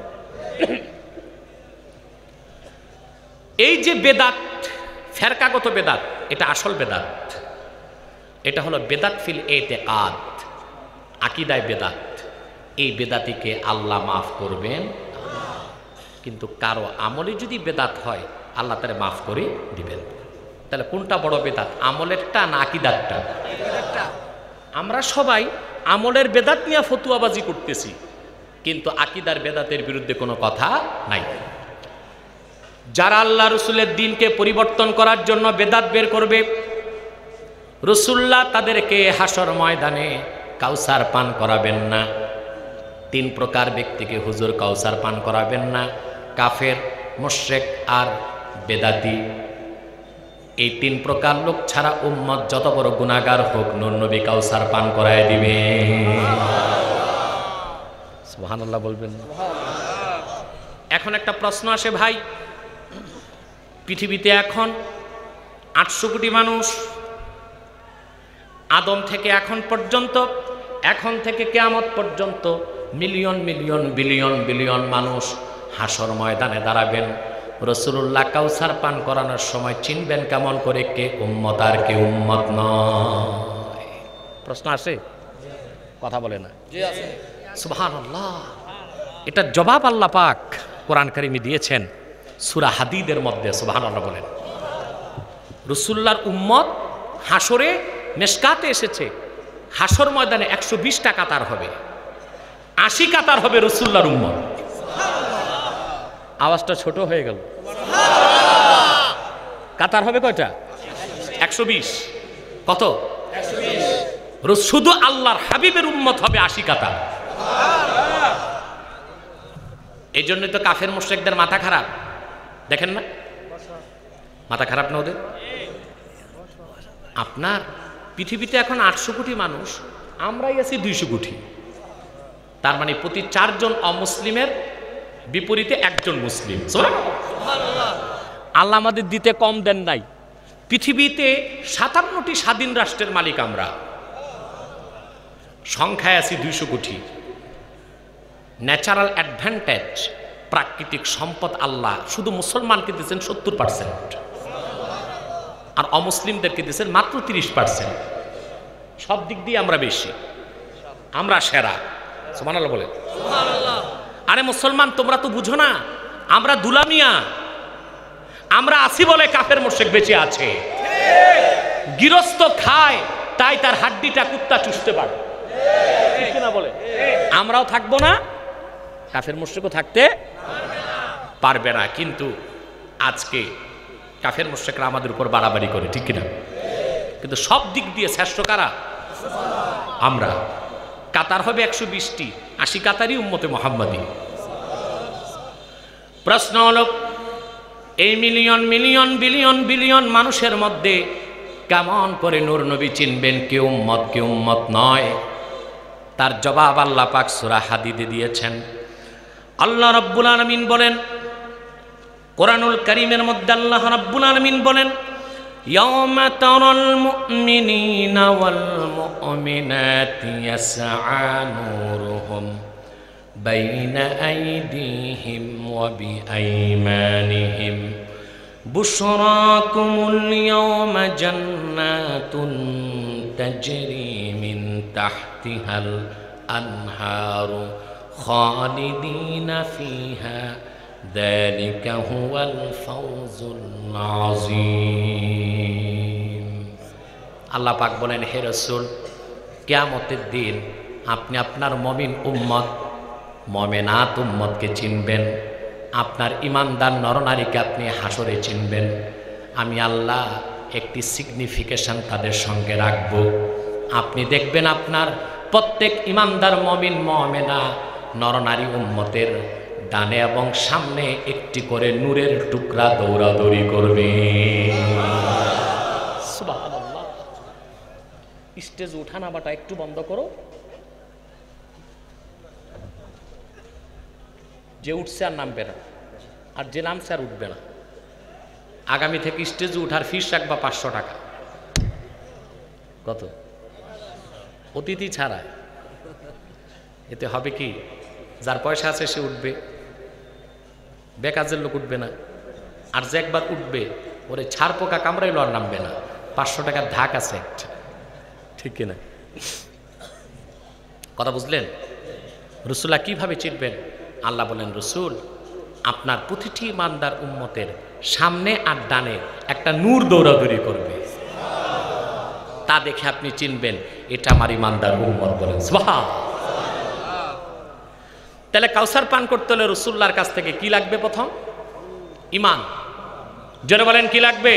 এই যে বেদাত, ফেরকাগত বেদাত, এটা আসল বেদাত। এটা হলো বেদাত ফিল এতেকাদ, আকীদায় বেদাত। এই বেদাতিকে আল্লাহ মাফ করবেন, কিন্তু কারো আমলে যদি বেদাত হয় আল্লাহ তারে মাফ করে দিবেন। তাহলে কোনটা বড় বেদাত, আমলেরটা না আকীদারটা? আমরা সবাই আমলের বেদাত নিয়ে ফতুয়াবাজি করতেছি, কিন্তু আকীদার বেদাতের বিরুদ্ধে কোনো কথা নাই। যারা আল্লাহ রসুলের দিনকে পরিবর্তন করার জন্য বেদাত বের করবে, রসুল্লাহ তাদেরকে হাসর ময়দানে কাউসার পান করাবেন না। 3 প্রকার ব্যক্তিকে হুজুর কাউসার পান করাবেন না, কাফের, মুশরিক আর বেদাতি। এই 3 প্রকার লোক ছাড়া উম্মত যত বড় গুনাহগার হোক, নূর নবী কাউসার পান করায় দিবে। সুবহানাল্লাহ বলবেন। এখন একটা প্রশ্ন আসে ভাই, পৃথিবীতে এখন 800 কোটি মানুষ, আদম থেকে এখন পর্যন্ত, এখন থেকে কিয়ামত পর্যন্ত মিলিয়ন মিলিয়ন বিলিয়ন বিলিয়ন মানুষ হাসর ময়দানে দাঁড়াবেন। রাসূলুল্লাহ কাউসার পান করানোর সময় চিনবেন কেমন করে কে উম্মত আর কে উম্মত নয়? প্রশ্ন আসে, কথা বলে না? জি আছে। সুবহানাল্লাহ। এটা জবাব আল্লাহ পাক কোরআন কারিমে দিয়েছেন সূরা হাদীদের মধ্যে। সুবহানাল্লাহ বলেন। রাসূলুল্লাহর উম্মত হাসরে, মেশকাতে এসেছে, হাসর ময়দানে 120টা কাতার হবে, 80 কাতার হবে রাসূলুল্লাহর উম্মত। আওয়াজটা ছোট হয়ে গেল। কাতার হবে কয়টা? 120। কত? 120। শুধু আল্লাহর হাবিবের উম্মত হবে 80 কাতার। এই জন্যই তো কাফের মুশরিকদের মাথা খারাপ, দেখেন না? মাথা খারাপ না ওদের? আপনার পৃথিবীতে এখন 800 কোটি মানুষ, আমরাই আছি 200 কোটি। তার মানে প্রতি 4 জন অমুসলিমের বিপরীতে 1 জন মুসলিম। আল্লাহ আমাদের দিতে কম দেন নাই। পৃথিবীতে 57টি স্বাধীন রাষ্ট্রের মালিক আমরা, সংখ্যায় আছি 200 কোটি। ন্যাচারাল অ্যাডভান্টেজ, প্রাকৃতিক সম্পদ আল্লাহ শুধু মুসলমানকে দিয়েছেন 70%, আর অমুসলিমদেরকে দিয়েছেন মাত্র 30%। সব দিক দিয়ে আমরা বেশি, আমরা সেরা। সুবহানাল্লাহ বলেন। আরে মুসলমান, তোমরা তো বুঝো না, আমরা দুলামিয়া। আমরা আছি বলে কাফের মুশরিক বেঁচে আছে। গৃহস্থ খায় তাই তার হাড্ডিটা কুত্তা চুষতে পারে, ঠিক না বলে? আমরাও থাকবো না, কাফের মুশরিকও থাকতে পারবে না। কিন্তু আজকে কাফের মুশরিকরা আমাদের উপর বাড়াবাড়ি করে, ঠিক কিনা? কিন্তু সব দিক দিয়ে শ্রেষ্ঠ কারা? আমরা। কাতার হবে 120টি, 80 কাতারই উম্মতে মুহাম্মাদি। প্রশ্ন হলো, এই মিলিয়ন মিলিয়ন বিলিয়ন বিলিয়ন মানুষের মধ্যে কেমন করে নূর নবী চিনবেন কে উম্মত কে উম্মত নয়? তার জবাব আল্লাহ পাক সূরা হাদীদে দিয়েছেন। আল্লাহ রাব্বুল আলামিন বলেন, কোরআনুল কারীমের মধ্যে আল্লাহ রাব্বুল আলামিন বলেন, ইয়াওমা তারাল মুমিনিনা ওয়াল মুমিনাতি ইয়াসআ নূরুহুম বাইনা আইদিহিম ওয়া বিআইমানিহিম বুশরাকুমুল ইয়াওমা জান্নাতুন তাজরি মিন তাহতিহাল আনহারু খালিদিনা ফিহা যালিকা হুয়াল ফাওজুল আযীম। আল্লাহ পাক বলেন, হে রাসূল, কিয়ামতের দিন আপনি আপনার মুমিন উম্মত, মুমিনাত উম্মতকে চিনবেন। আপনার ইমানদার নরনারীকে আপনি হাসরে চিনবেন। আমি আল্লাহ একটি সিগনিফিকেশন তাদের সঙ্গে রাখব। আপনি দেখবেন আপনার প্রত্যেক ইমানদার মুমিন মুমিনা নরনারী উম্মতের ডানে এবং সামনে একটি করে নূরের টুকরা দৌড়াদৌড়ি করবে। সুবহানাল্লাহ। স্টেজ উঠানামাটা একটু বন্ধ করো। যে উঠছে আর নামবে না, আর যে নামছে আর উঠবে না। আগামী থেকে স্টেজে উঠার ফিস রাখবা 500 টাকা। কত? অতিথি ছাড়া। এতে হবে কি, যার পয়সা আছে সে উঠবে, বেকাজের লোক উঠবে না। আর যে একবার উঠবে ওরে ছাড় পোকা কামড়াইলো আর নামবে না। 500 টাকার ধাক আছে একটা, ঠিক কিনা? কথা বুঝলেন? রাসূলুল্লাহ কিভাবে চিনবেন? আল্লাহ বলেন, রাসূল আপনার প্রতিটি ইমানদার উম্মতের সামনে আর ডানে একটা নূর দৌড়াদৌড়ি করবে, তা দেখে আপনি চিনবেন এটা আমার ইমানদার উম্মত। বলেন সুবহান। তাহলে কাউসার পান করতে হলে রাসূলুল্লাহর কাছ থেকে কি লাগবে? প্রথম ঈমান। জোরে বলেন কি লাগবে?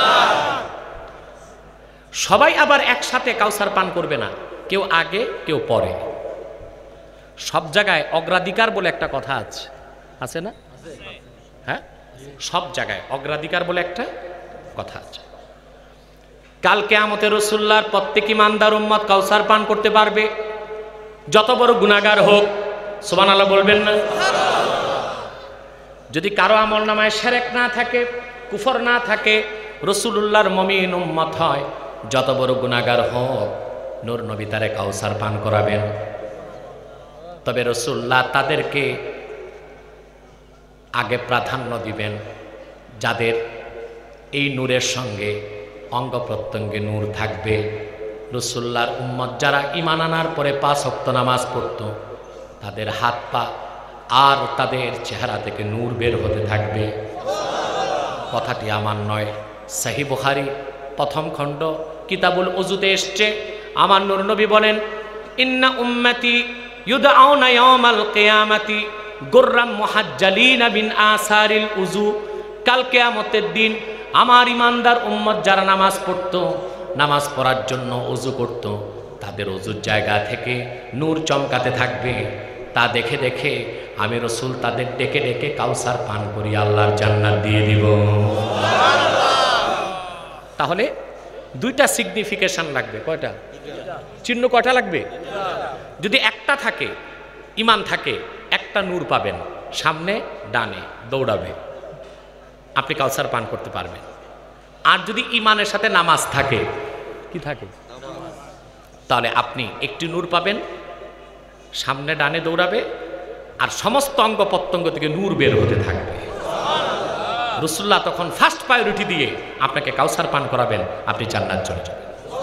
সবাই আবার একসাথে কাউসার পান করবে না, কেউ আগে কেউ পরে। সব জায়গায় অগ্রাধিকার বলে একটা কথা আছে না? হ্যাঁ, সব জায়গায় অগ্রাধিকার বলে একটা কথা আছে। কাল কিয়ামতে রাসূলুল্লাহর প্রত্যেক ইমানদার উম্মত কাউসার পান করতে পারবে, যত বড় গুনাহগার হোক। সুবহানাল্লাহ বলবেন না? যদি কারো আমলনামায় শিরক না থাকে, কুফর না থাকে, রাসূলুল্লাহর মুমিন উম্মত হয়, যত বড় গুনাহগার হোক, নূর নবী তারে কাউসার পান করাবেন। তবে রাসূলুল্লাহ তাদেরকে আগে প্রাধান্য দিবেন যাদের এই নূরের সঙ্গে অঙ্গ প্রত্যঙ্গে নূর থাকবে। রাসূলুল্লাহর উম্মত যারা ঈমান আনার পরে 5 ওয়াক্ত নামাজ পড়ত, তাদের হাত পা আর তাদের চেহারা থেকে নূর বের হতে থাকবে। কথাটি আমার নয়, সহিহ বুখারী প্রথম খণ্ড কিতাবুল উযুতে এসছে। আমার নূর নবী বলেন, ইন্না উম্মতি ইউদআউনা ইয়াওমাল কিয়ামাতি গুররাম মুহাজ্জালিনা বিন আসারিল উযু। কাল কিয়ামতের দিন আমার ইমানদার উম্মত যারা নামাজ পড়তো, নামাজ পড়ার জন্য ওযু করত, তাদের ওযুর জায়গা থেকে নূর চমকাতে থাকবে। তা দেখে দেখে আমি রাসূল তাদের ডেকে ডেকে কাউসার পান করি, আল্লাহর জান্নাত দিয়ে দিব। তাহলে দুইটা সিগনিফিকেশন লাগবে। কয়টা চিহ্ন? কয়টা লাগবে? যদি একটা থাকে, ঈমান থাকে, একটা নূর পাবেন, সামনে ডানে দৌড়াবে, আপনি কাউসার পান করতে পারবেন। আর যদি ঈমানের সাথে নামাজ থাকে, কি থাকে? তাহলে আপনি একটি নূর পাবেন, সামনে ডানে দৌড়াবে, আর সমস্ত অঙ্গ প্রত্যঙ্গ থেকে নূর বের হতে থাকবে। রাসূলুল্লাহ তখন ফার্স্ট প্রায়োরিটি দিয়ে আপনাকে কাউসার পান করাবেন, আপনি জান্নাত চলে যাবেন।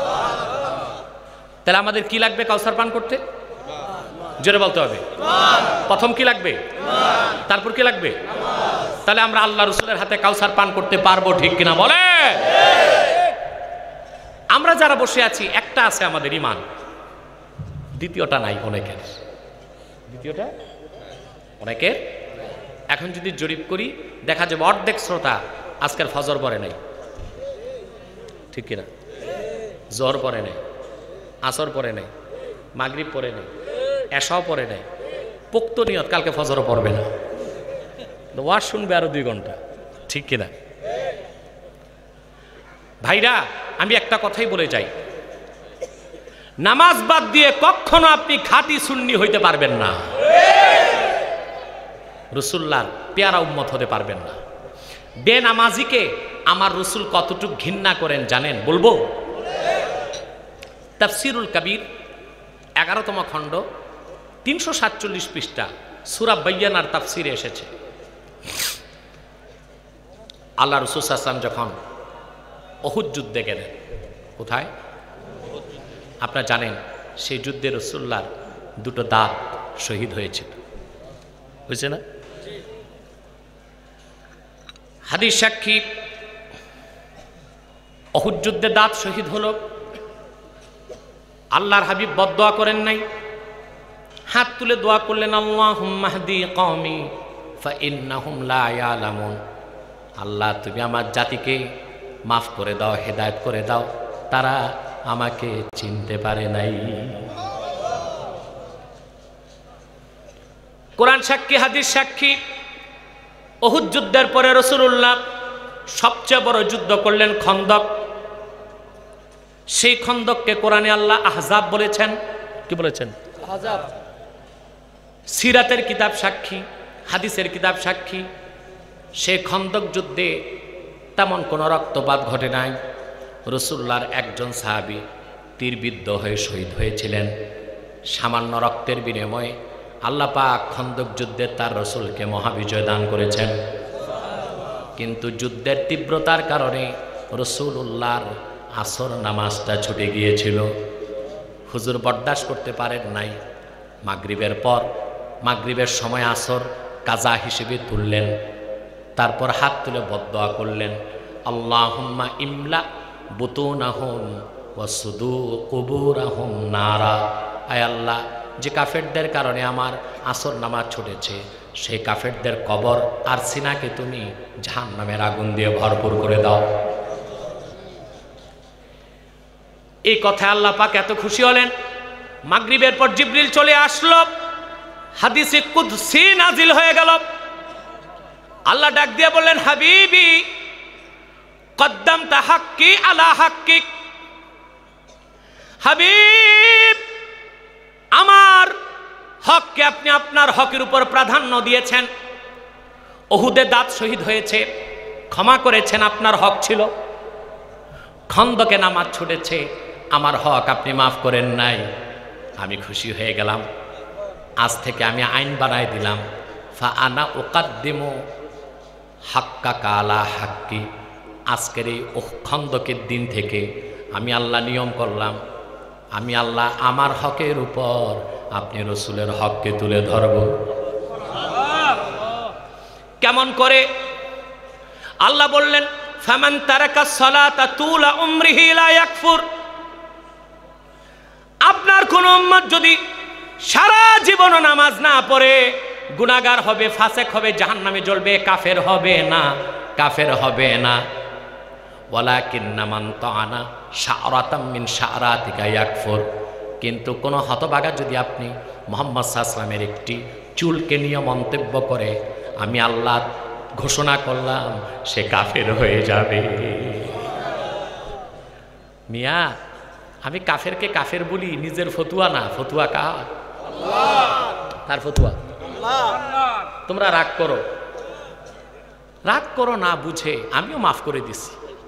তাহলে আমাদের কি লাগবে কাউসার পান করতে? জোরে বলতে হবে। প্রথম কি লাগবে? তারপর কি লাগবে? তাহলে আমরা আল্লাহ রাসূলের হাতে কাউসার পান করতে পারবো, ঠিক কিনা বলে? আমরা যারা বসে আছি, একটা আছে আমাদের ঈমান, দ্বিতীয়টা নাই অনেকের। দ্বিতীয়টা অনেকের। এখন যদি জরিপ করি, দেখা যাবে অর্ধেক শ্রোতা আজকের ফজর পড়ে নাই, ঠিক কিনা? জোহর পড়ে নাই, আসর পড়ে নাই, মাগরিব পড়ে নাই, এশাও পড়ে নাই, পোক্ত নিয়ত কালকে ফজরও পড়বে না, ওয়াজ শুনবে আরো 2 ঘন্টা, ঠিক কিনা? ভাইরা, আমি একটা কথাই বলে যাই, নামাজ বাদ দিয়ে কখনো আপনি খাঁটি সুন্নি হইতে পারবেন না, রাসূলুল্লাহর পেয়ারা উম্মত হতে পারবেন না। বেনামাজিকে আমার রাসূল কতটুকু ঘৃণা করেন জানেন? বলবো? তাফসীরুল কবির 11তম খণ্ড 347 পৃষ্ঠা সূরা বাইয়ানার তাফসীরে এসেছে। আল্লাহ রাসূল সাল্লাল্লাহু আলাইহি ওয়াসাল্লাম যখন উহুদ যুদ্ধে গেলেন, কোথায় আপনারা জানেন, সেই যুদ্ধে রাসূলুল্লাহর 2টো দাঁত শহীদ হয়েছিল, হয়েছে না? হাদিস সাক্ষী, উহুদ যুদ্ধে দাঁত শহীদ হলো। আল্লাহর হাবিব বদদোয়া করেন নাই, হাত তুলে দোয়া করলেন, আল্লাহুম্মা হদি কওমি ফাইন্নাহুম লা ইয়ালামুন। আল্লাহ, তুমি আমার জাতিকে মাফ করে দাও, হেদায়েত করে দাও, তারা আমাকে চিনতে পারে নাই। কোরআন সাক্ষী, হাদিস সাক্ষী, উহুদ যুদ্ধের পরে রাসূলুল্লাহ সবচেয়ে বড় যুদ্ধ করলেন খন্দক। সেই খন্দককে কোরআনে আল্লাহ আহজাব বলেছেন। কি বলেছেন? আহজাব। সিরাতের কিতাব সাক্ষী, হাদিসের কিতাব সাক্ষী, সেই খন্দক যুদ্ধে তেমন কোনো রক্তপাত ঘটে নাই। রাসূলুল্লাহর একজন সাহাবী তীরবিদ্ধ হয়ে শহীদ হয়েছিলেন। সামান্য রক্তের বিনিময়ে আল্লাহ পাক খন্দক যুদ্ধে তার রাসূলকে মহাবিজয় দান করেছেন। কিন্তু যুদ্ধের তীব্রতার কারণে রাসূলুল্লাহর আসর নামাজটা ছুটে গিয়েছিল। হুজুর বরদাস্ত করতে পারেন নাই। মাগরিবের পর, মাগরিবের সময় আসর কাজা হিসেবে তুললেন। তারপর হাত তুলে বদদোয়া করলেন, আল্লাহুম্মা ইমলা বুতুনাহুম ওয়া সুদু কুবুরাহুম নারা। আয় আল্লাহ, যে কাফেরদের কারণে আমার আসর নামাজ ছুটেছে, সেই কাফেরদের কবর আর সিনাকে তুমি জাহান্নামের আগুন দিয়ে ভরপুর করে দাও। এই কথায় আল্লাহ পাক এত খুশি হলেন, মাগরিবের পর জিবরিল চলে আসলো, হাদিসে কুদসি নাজিল হয়ে গেল। আল্লাহ ডাক দিয়ে বললেন, হাবিবি কদ্দামতা হাক্কি আলা হাক্কিক। হাবিব, আমার হককে আপনি আপনার হকের উপর প্রাধান্য দিয়েছেন। উহুদে দাঁত শহীদ হয়েছে, ক্ষমা করেছেন, আপনার হক ছিল। খন্দকে নামাজ ছুটেছে, আমার হক আপনি মাফ করেন নাই। আমি খুশি হয়ে গেলাম। আজ থেকে আমি আইন বানাই দিলাম, ফা আনা উকাদ্দিমু হাক্কা কালা হাক্কি। আজকের এই খন্দকের দিন থেকে আমি আল্লাহ নিয়ম করলাম, আমি আল্লাহ আমার হকের উপর আপনি রসুলের হককে তুলে ধরব। কেমন করে? আল্লাহ বললেন, ফামান তারাকা সালাতা তুলা উমরিহি লা ইয়াকফুর। আপনার কোন উম্মত যদি সারা জীবন নামাজ না পড়ে গুনাহগার হবে, ফাসেক হবে, জাহান্নামে জ্বলবে, কাফের হবে না, কাফের হবে না। ওয়ালাকিন্না মান তাআনা শা'রাতাম মিন শা'রাতিকা ইয়াকফুর। কিন্তু কোন হতভাগা যদি আপনি মুহাম্মদ সাল্লাল্লাহু আলাইহি ওয়াসাল্লামের একটি চুলকে নিয়ে মন্তব্য করে, আমি আল্লাহ ঘোষণা করলাম সে কাফের হয়ে যাবে। মিয়া, আমি কাফেরকে কাফের বলি, নিজের ফতুয়া না। ফতুয়া কার? তার ফতুয়া। তোমরা রাগ করো, রাগ করো না বুঝে, আমিও মাফ করে দিছি।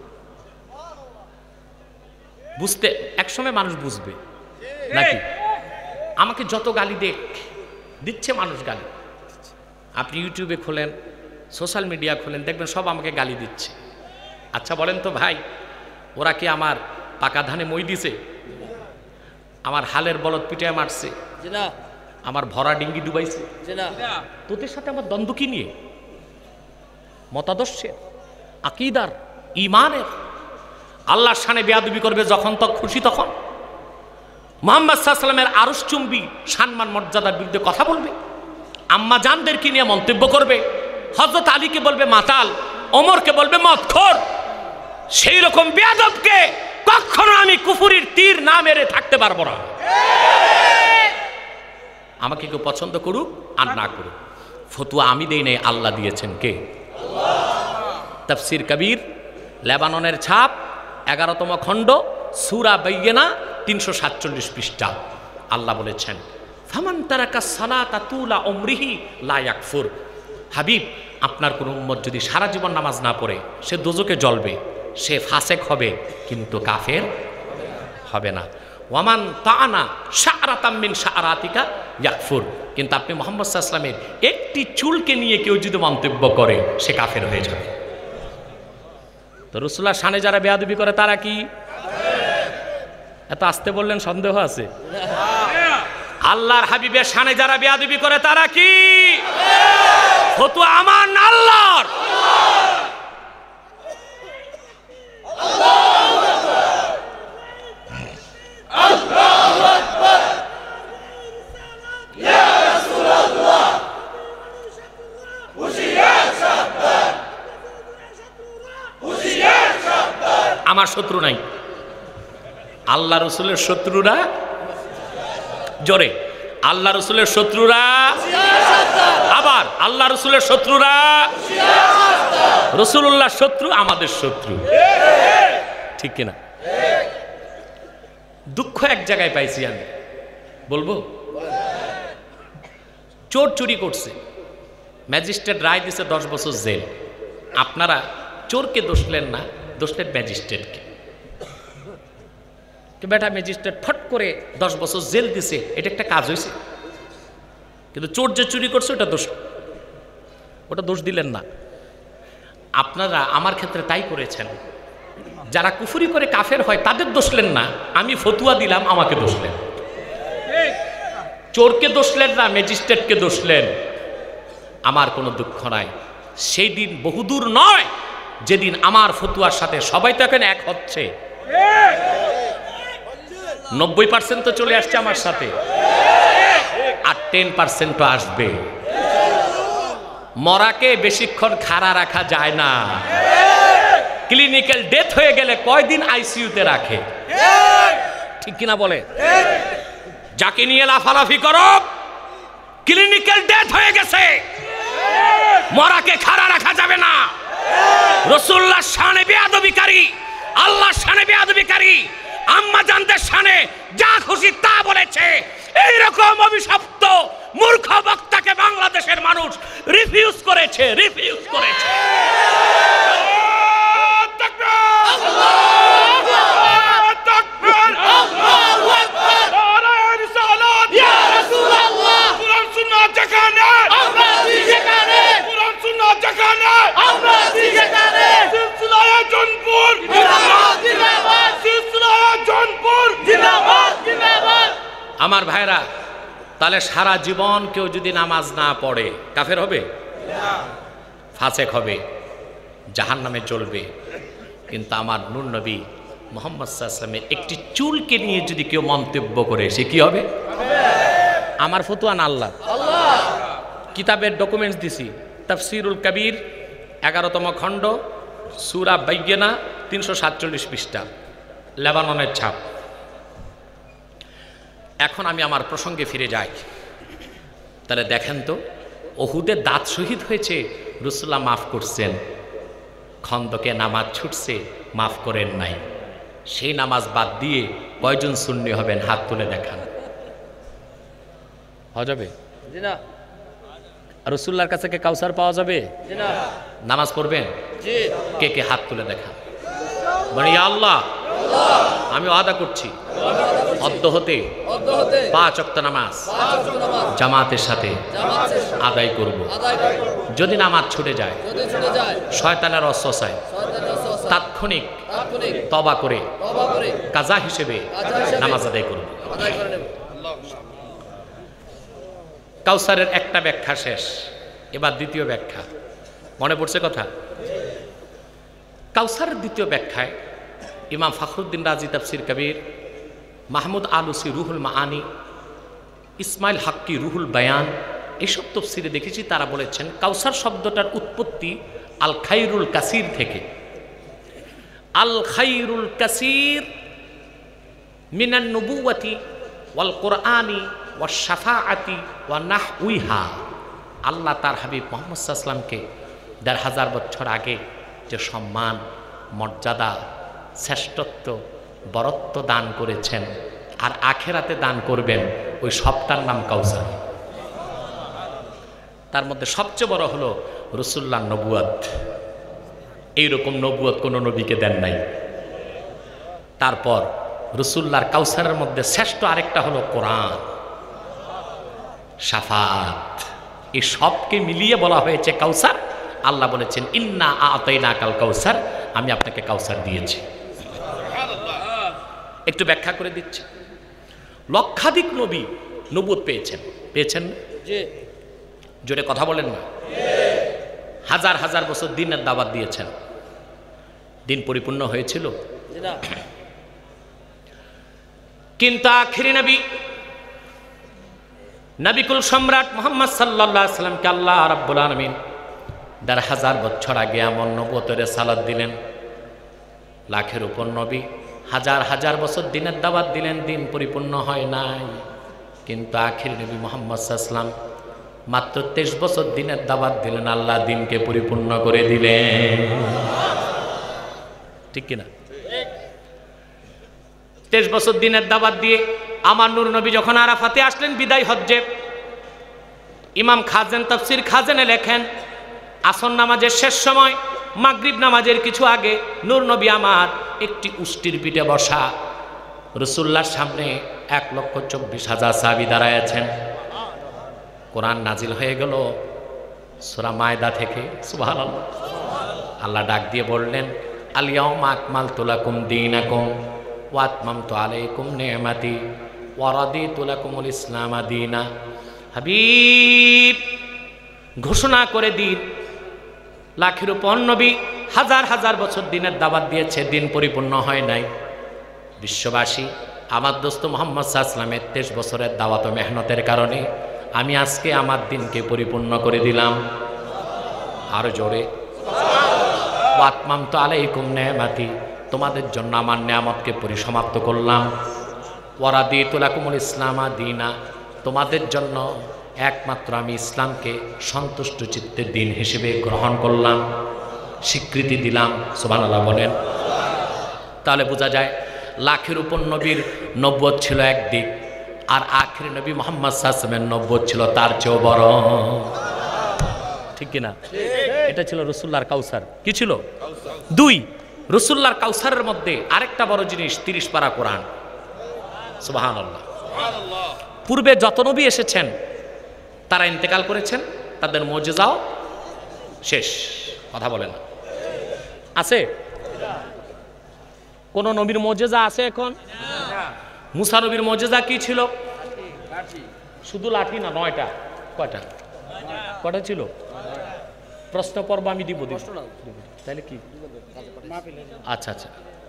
বুঝতে একসময় মানুষ বুঝবে নাকি? আমাকে যত গালি দিচ্ছে মানুষ, গালি আপনি ইউটিউবে খোলেন, সোশ্যাল মিডিয়া খোলেন, দেখবেন সব আমাকে গালি দিচ্ছে। আচ্ছা বলেন তো ভাই, ওরা কি আমার পাকা ধানে মই দিছে? আমার হালের বলদ পিটায় মারছে? আমার ভরা ডিঙ্গি ডুবাইছে? তোদের সাথে আমার দ্বন্দ্ব কি নিয়ে? মতাদর্শের, আকীদার, ঈমানের। আল্লাহর শানে বেয়াদবি করবে যখন তখন খুশি তখন। মুহাম্মদ সাল্লাল্লাহু আলাইহি ওয়াসাল্লামের আরশচুম্বী সম্মান মর্যাদার বিরুদ্ধে কথা বলবে, আম্মা জানদেরকে নিয়ে মন্তব্য করবে, হযরত আলীকে বলবে মাতাল, ওমরকে বলবে মদখোর। সেই রকম বেয়াদবকে কখনো আমি কুফরির তীর না মেরে থাকতে পারবো না। আমাকে কেউ পছন্দ করুক আর না করুক, ফতুয়া আমি দেই নাই, আল্লাহ দিয়েছেন। কে? তাফসীর কবির, লেবাননের ছাপ, 11তম খণ্ড, সূরা বাইয়িনা, 347 পৃষ্ঠা। আল্লাহ বলেছেন, ফামান তারাকা সালাতা তুলা উমরিহি লা ইয়াকফুর। হাবিব, আপনার কোন উম্মত যদি সারা জীবন নামাজ না পড়ে, সে দোজকে জ্বলবে, সে ফাসেক হবে, কিন্তু কাফের হবে না। ওয়ামান তাআনা শা'রাতাম মিন শা'রাতিকা ইয়াকফুর। কিন্তু আপনি মুহাম্মদ সাল্লাল্লাহু আলাইহি ওয়াসাল্লামের একটি চুলকে নিয়ে কেউ যদি মন্তব্য করে, সে কাফের হয়ে যাবে। তো রাসূলুল্লাহর শানে যারা বেয়াদবি করে তারা কি? এত আসতে বললেন, সন্দেহ আছে? আল্লাহর হাবিবের শানে যারা বেয়াদবি করে তারা কি? ফতোয়া আমার না আল্লাহর। আমার শত্রু নাই, আল্লাহ রসুলের শত্রুরা, জোরে, আল্লাহ রসুলের শত্রুরা, আবার আল্লাহ রসুলের শত্রুরা, রসুল্লাহ শত্রু আমাদের শত্রু, ঠিক কিনা? দুঃখ এক জায়গায় পাইছি আমি, বলবো। চোর চুরি করছে, ম্যাজিস্ট্রেট রায় দিছে 10 বছর জেল। আপনারা চোরকে দোষলেন না, দোষলেন ম্যাজিস্ট্রেটকে। বেটা ম্যাজিস্ট্রেট ফট করে 10 বছর জেল দিছে, এটা একটা কাজ হয়েছে। কিন্তু চোর যে চুরি করছে ওটা দোষ, ওটা দোষ দিলেন না। আপনারা আমার ক্ষেত্রে তাই করেছেন। যারা কুফরি করে কাফের হয় তাদের দোষলেন না, আমি ফতুয়া দিলাম, আমাকে দোষলেন। চোরকে দোষলেন না, ম্যাজিস্ট্রেটকে দোষলেন। আমার কোনো দুঃখ নাই। সেই দিন বহুদূর নয় যেদিন আমার ফতুয়ার সাথে সবাই তো এখন এক হচ্ছে। 90% তো চলে আসছে আমার সাথে, আর 10% আসবে। মরাকে বেশিক্ষণ খাড়া রাখা যায় না। ক্লিনিক্যাল ডেথ হয়ে গেলে কয়দিন আইসিইউতে রাখে, ঠিক কিনা বলে? যাকে নিয়ে লাফালাফি করো, ক্লিনিক্যাল ডেথ হয়ে গেছে, মরাকে খাড়া রাখা যাবে না। রাসূলুল্লাহর শানে বেয়াদবিকারী, আল্লাহর শানে বেয়াদবিকারী, আম্মা জানদের শানে যা খুশি তা বলেছে। এইরকম অভিশপ্ত মূর্খ বক্তাকে বাংলাদেশের মানুষ রিফিউজ করেছে। আমার ভাইরা, তাহলে সারা জীবন কেউ যদি নামাজ না পড়ে কাফের হবে, ফাসেক হবে, জাহান্নামে চলবে। কিন্তু আমার নূর নবী মুহাম্মদ সাল্লাল্লাহু আলাইহি ওয়াসাল্লামের একটি চুলকে নিয়ে যদি কেউ মন্তব্য করে, সে কি হবে? আমার ফতুয়া না আল্লাহ। কিতাবের ডকুমেন্টস দিছি, তাফসিরুল কবির 11তম খণ্ড, সূরা বাইয়িনা 347 পৃষ্ঠা, লেবাননের ছাপ। এখন আমি আমার প্রসঙ্গে ফিরে যাই। তাহলে দেখেন তো, উহুদে দাঁত শহীদ হয়েছে, রাসূলুল্লাহ মাফ করছেন। খন্দকে নামাজ ছুটছে, মাফ করেন নাই। সেই নামাজ বাদ দিয়ে কয়জন সুন্নি হবেন? হাত তুলে দেখান। হওয়া যাবে? রাসূলুল্লাহর কাছে কে কাউসার পাওয়া যাবে? নামাজ পড়বেন? কে কে হাত তুলে দেখান। মানে ইয়া আল্লাহ, আমি ওয়াদা করছি অদ্য হতে 5 ওয়াক্ত নামাজ জামাতের সাথে আদায় করব। যদি নামাজ ছুটে যায়, শয়তানের ওয়াসওয়াসায় তাৎক্ষণিক তওবা করে কাজা হিসেবে নামাজ আদায় করব। কাউসারের একটা ব্যাখ্যা শেষ, এবার দ্বিতীয় ব্যাখ্যা। মনে পড়ছে কথা? কাউসারের দ্বিতীয় ব্যাখ্যায় ইমাম Fakhruddin Razi Tafsir Kabir, Mahmud Alusi Ruhul Maani, Ismail Haqqi Ruhul Bayan, এইসব তফসিরে দেখেছি তারা বলেছেন কাউসার শব্দটার উৎপত্তি আল খাইরুল কাসির থেকে। আল খাইরুল কাসির মিনান নবুওয়াতি ওয়াল কোরআনি ওয়া শাফাআতি ওয়া নাহউইহা। আল্লাহ তার হাবিব মুহাম্মদ সাল্লাল্লাহু আলাইহি ওয়াসাল্লামকে ১৫০০ বছর আগে যে সম্মান, মর্যাদা, শ্রেষ্ঠত্ব, বরত্ব দান করেছেন, আর আখেরাতে দান করবেন, ওই সবটার নাম কাউসার। তার মধ্যে সবচেয়ে বড় হলো রাসূলুল্লাহর নবুয়ত। এইরকম নবুয়ত কোনো নবীকে দেন নাই। তারপর রাসূলুল্লাহর কাউসারের মধ্যে শ্রেষ্ঠ আরেকটা হলো কোরআন, শাফাআত। এই সবকে মিলিয়ে বলা হয়েছে কাউসার। আল্লাহ বলেছেন ইন্না আ'তাইনাকাল কাউসার, আমি আপনাকে কাউসার দিয়েছি। একটু ব্যাখ্যা করে দিচ্ছি। লক্ষাধিক নবী নবুয়ত পেয়েছেন জোরে কথা বলেন না? হাজার হাজার বছর দিনের দাওয়াত দিয়েছেন। দিন পরিপূর্ণ হয়েছিল? কিন্তু আখিরি নবী, নবিকুল সম্রাট মুহাম্মদ সাল্লাল্লাহু আলাইহি ওয়াসাল্লামকে আল্লাহ রাব্বুল আলামিন ১৫০০ বছর আগে এমন নবুয়তের রিসালাত দিলেন। লাখের উপর নবী হাজার হাজার বছর দিনের দাওয়াত দিলেন, দিন পরিপূর্ণ হয় নাই। কিন্তু আখিরি নবী মুহাম্মদ সাল্লাল্লাহু আলাইহি ওয়াসাল্লাম মাত্র 23 বছর দিনের দাওয়াত দিলেন, আল্লাহ দিনকে পরিপূর্ণ করে দিলেন। ঠিক কিনা? 23 বছর দিনের দাওয়াত দিয়ে আমার নূর নবী যখন আরাফাতে আসলেন বিদায় হজ্জে, ইমাম খাজেন তাফসির খাজেনে লেখেন আসর নামাজের শেষ সময়, মাগরিব নামাজের কিছু আগে নূর নবী আমার একটি উষ্টির পিঠে বসা, রাসূলুল্লাহর সামনে ১,২৪,০০০ সাহাবী দাঁড়ায় আছেন। কোরআন নাজিল হয়ে গেল সূরা মায়দা থেকে। সুবহানাল্লাহ। আল্লাহ ডাক দিয়ে বললেন আল ইয়াউমা আকমালতু লাকুম দীনাকুম ওয়া আতমামতু আলাইকুম নি'মাতি ওয়া রাদিতু লাকুমুল ইসলামা দীনা। হাবিব ঘোষণা করে দিন লাখের উপর নবী হাজার হাজার বছর দিনের দাওয়াত দিয়েছে, দিন পরিপূর্ণ হয় নাই। বিশ্ববাসী আমার দোস্ত মুহাম্মদ সাল্লাল্লাহু আলাইহি ওয়াসাল্লামের 23 বছরের দাওয়াত ও মেহনতের কারণে আমি আজকে আমার দিনকে পরিপূর্ণ করে দিলাম। আরো জোরে ওয়াতমামতু আলাইকুম নি'মাতি, তোমাদের জন্য আমার নিয়ামতকে পরিসমাপ্ত করলাম। ওয়ারাদিতু লাকুমুল ইসলামা দীনা, তোমাদের জন্য একমাত্র আমি ইসলামকে সন্তুষ্ট চিত্তে দিন হিসেবে গ্রহণ করলাম, স্বীকৃতি দিলাম। সুবহানাল্লাহ বলেন। তাহলে বোঝা যায় লাখের উপর নবীর নবুয়ত ছিল একদিক, আর আখির নবী মুহাম্মদ সাল্লাল্লাহু আলাইহি ওয়াসাল্লামের নবুয়ত ছিল তার চেয়েও বড়। ঠিক কিনা? এটা ছিল রাসূলুল্লাহর কাউসার। কি ছিল? 2 রাসূলুল্লাহর কাউসারের মধ্যে আরেকটা বড় জিনিস 30 পারা কোরআন। সুবহানাল্লাহ। পূর্বে যত নবী এসেছেন তারা ইন্তেকাল করেছেন, তাদের মুজিজাও শেষ। কথা বলে না। আছে কোন নবীর মুজিজা আছে এখন? মুসা নবীর মুজিজা কি ছিল? শুধু লাঠি না, 9টা। কয়টা? কয়টা ছিল? প্রশ্ন পর্ব আমি দিব। তাহলে কি? আচ্ছা আচ্ছা,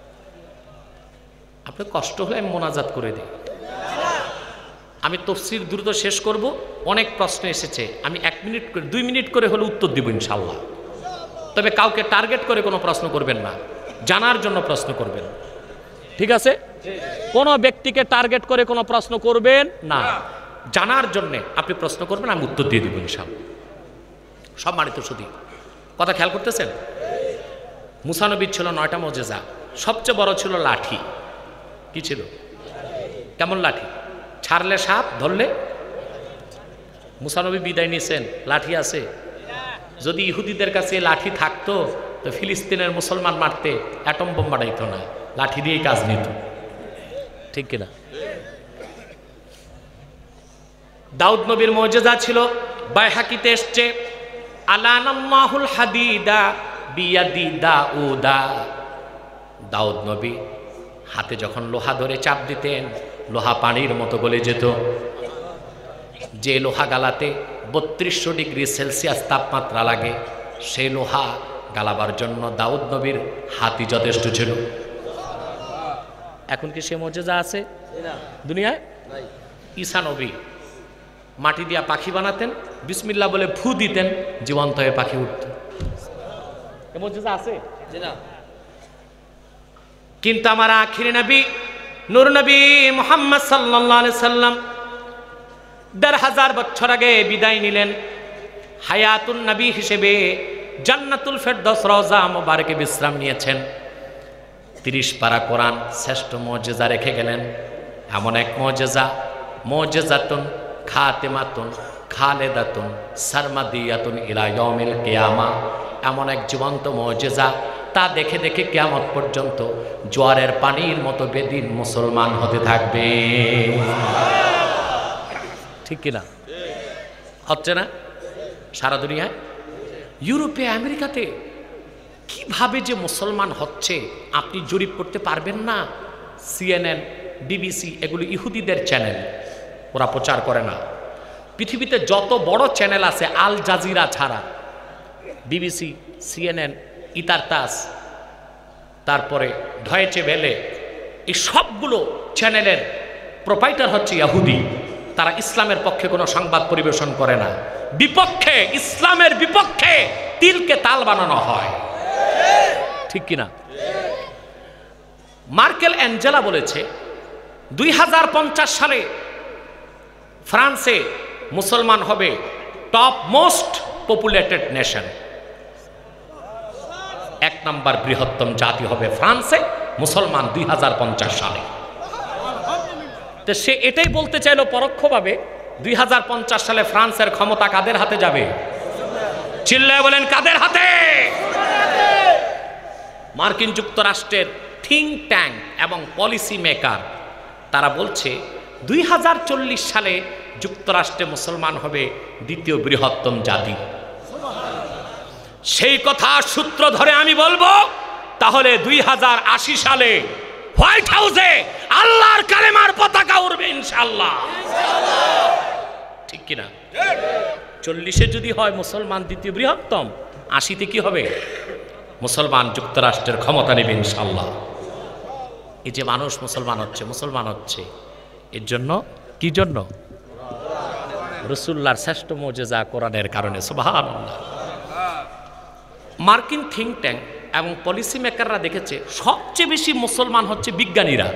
আপনার কষ্ট হলে আমি মোনাজাত করে দিই। আমি তাফসীর দ্রুত শেষ করব, অনেক প্রশ্ন এসেছে। আমি 1 মিনিট করে 2 মিনিট করে হলে উত্তর দিব ইনশাআল্লাহ। তবে কাউকে টার্গেট করে কোনো প্রশ্ন করবেন না, জানার জন্য প্রশ্ন করবেন। ঠিক আছে? কোনো ব্যক্তিকে টার্গেট করে কোনো প্রশ্ন করবেন না, জানার জন্য আপনি প্রশ্ন করবেন, আমি উত্তর দিয়ে দেব ইনশাআল্লাহ। সম্মানিত সুধী, কথা খেয়াল করতেছেন? মুসা নবীর ছিল 9টা মুজিজা, সবচেয়ে বড় ছিল লাঠি। কি ছিল? কেমন লাঠি? ছাড়লে সাপ, ধরলে। মুসা নবী বিদায় নিয়েছেন, লাঠি আছে। যদি ইহুদিদের কাছে লাঠি থাকতো তো ফিলিস্তিনের মুসলমান মারতে অ্যাটম বোম বানাইতো না, লাঠি দিয়েই কাজ নিত। ঠিক কিনা? দাউদ নবীর মুজিজা ছিল, বাইহাকিতে এসছে, আলানাল্লাহুল হাদিদা বিয়াদি দাউদা। দাউদ নবী হাতে যখন লোহা ধরে চাপ দিতেন, লোহা পানির মতো গলে যেত। যে লোহা গালাতে 3200 ডিগ্রি সেলসিয়াস তাপমাত্রা লাগে, সেই লোহা গালাবার জন্য দাউদ নবীর হাতই যথেষ্ট ছিল। এখন কি সে মুজিজা আছে দুনিয়ায়? ঈসা নবী মাটি দিয়া পাখি বানাতেন, বিসমিল্লাহ বলে ফু দিতেন, জীবন্ত হয়ে পাখি উঠত। এ মুজিজা আছে? কিন্তু আমার আখির নবী নূর নবী মুহাম্মদ সাল্লাল্লাহু আলাইহি সাল্লাম 1500 বছর আগে বিদায় নিলেন। হায়াতুন নবী হিসেবে জান্নাতুল ফেরদৌস রওজা মুবারকে বিশ্রাম নিয়েছেন। 30 পারা কোরআন শ্রেষ্ঠ মুজিজা রেখে গেলেন। এমন এক মুজিজা, মুজিজাতুন খাতিমাতুন খালেদাতুন সারমাদিয়াতুন ইলা ইয়াউমিল কিয়ামা। এমন এক জীবন্ত মুজিজা, তা দেখে দেখে কিয়ামত পর্যন্ত জোয়ারের পানির মতো বেদিন মুসলমান হতে থাকবে। ঠিক কিনা? হচ্ছে না? সারা দুনিয়ায়, ইউরোপে, আমেরিকাতে কিভাবে যে মুসলমান হচ্ছে আপনি জরিপ করতে পারবেন না। CNN, BBC এগুলো ইহুদিদের চ্যানেল, ওরা প্রচার করে না। পৃথিবীতে যত বড় চ্যানেল আছে আল জাজিরা ছাড়া, BBC, CNN, ইতারতাস, তারপরে ডয়েচে ভেলে, এই সবগুলো চ্যানেলের প্রোপাইটার হচ্ছে ইহুদি। তারা ইসলামের পক্ষে কোনো সংবাদ পরিবেশন করে না, বিপক্ষে, ইসলামের বিপক্ষে তিলকে তাল বানানো হয়। ঠিক কিনা? মার্কেল অ্যাঞ্জেলা বলেছে 2050 সালে ফ্রান্সে মুসলমান হবে top most populated nation. 1 number বৃহত্তম জাতি হবে ফ্রান্সে মুসলমান 2050 সালে। তো সে এটাই বলতে চাইলো পরোক্ষভাবে 2050 সালে ফ্রান্সের ক্ষমতা কাদের হাতে যাবে? চিল্লায় বলেন কাদের হাতে? মার্কিন যুক্তরাষ্ট্রের থিঙ্ক ট্যাঙ্ক এবং পলিসি মেকার তারা বলছে 2040 সালে যুক্তরাষ্ট্রে মুসলমান হবে 2য় বৃহত্তম জাতি। সেই কথা সূত্র ধরে আমি বলবো, তাহলে 2080 সালে হোয়াইট হাউসে আল্লাহর কালেমার পতাকা উড়বে ইনশাআল্লাহ। ঠিক কিনা? 40-এ যদি হয় মুসলমান দ্বিতীয় বৃহত্তম, 80-তে কি হবে? মুসলমান যুক্তরাষ্ট্রের ক্ষমতা নেবে ইনশাল্লাহ। এই যে মানুষ মুসলমান হচ্ছে এর জন্য, কি জন্য? রাসূলুল্লাহর শ্রেষ্ঠ মুজিজা কোরআনের কারণে। সুবহানাল্লাহ। মার্কিন থিঙ্ক ট্যাঙ্ক এবং পলিসি মেকাররা দেখেছে সবচেয়ে বেশি মুসলমান হচ্ছে বিজ্ঞানীরা।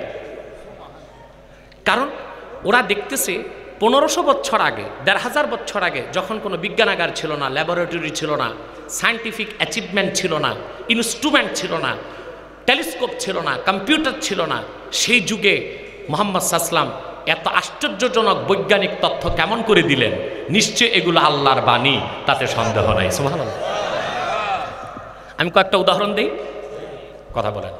কারণ ওরা দেখতেছে 1500 বছর আগে, 1500 বছর আগে যখন কোনো বিজ্ঞানাগার ছিল না, ল্যাবরেটরি ছিল না, সায়েন্টিফিক অ্যাচিভমেন্ট ছিল না, ইনস্ট্রুমেন্ট ছিল না, টেলিস্কোপ ছিল না, কম্পিউটার ছিল না, সেই যুগে মুহাম্মদ সাল্লাল্লাহু আলাইহি ওয়াসাল্লাম এত আশ্চর্যজনক বৈজ্ঞানিক তথ্য কেমন করে দিলেন? নিশ্চয় এগুলো আল্লাহর বাণী, তাতে সন্দেহ নাই। সুবহানাল্লাহ। আমি কয়েকটা উদাহরণ দেই, কথা বলেন।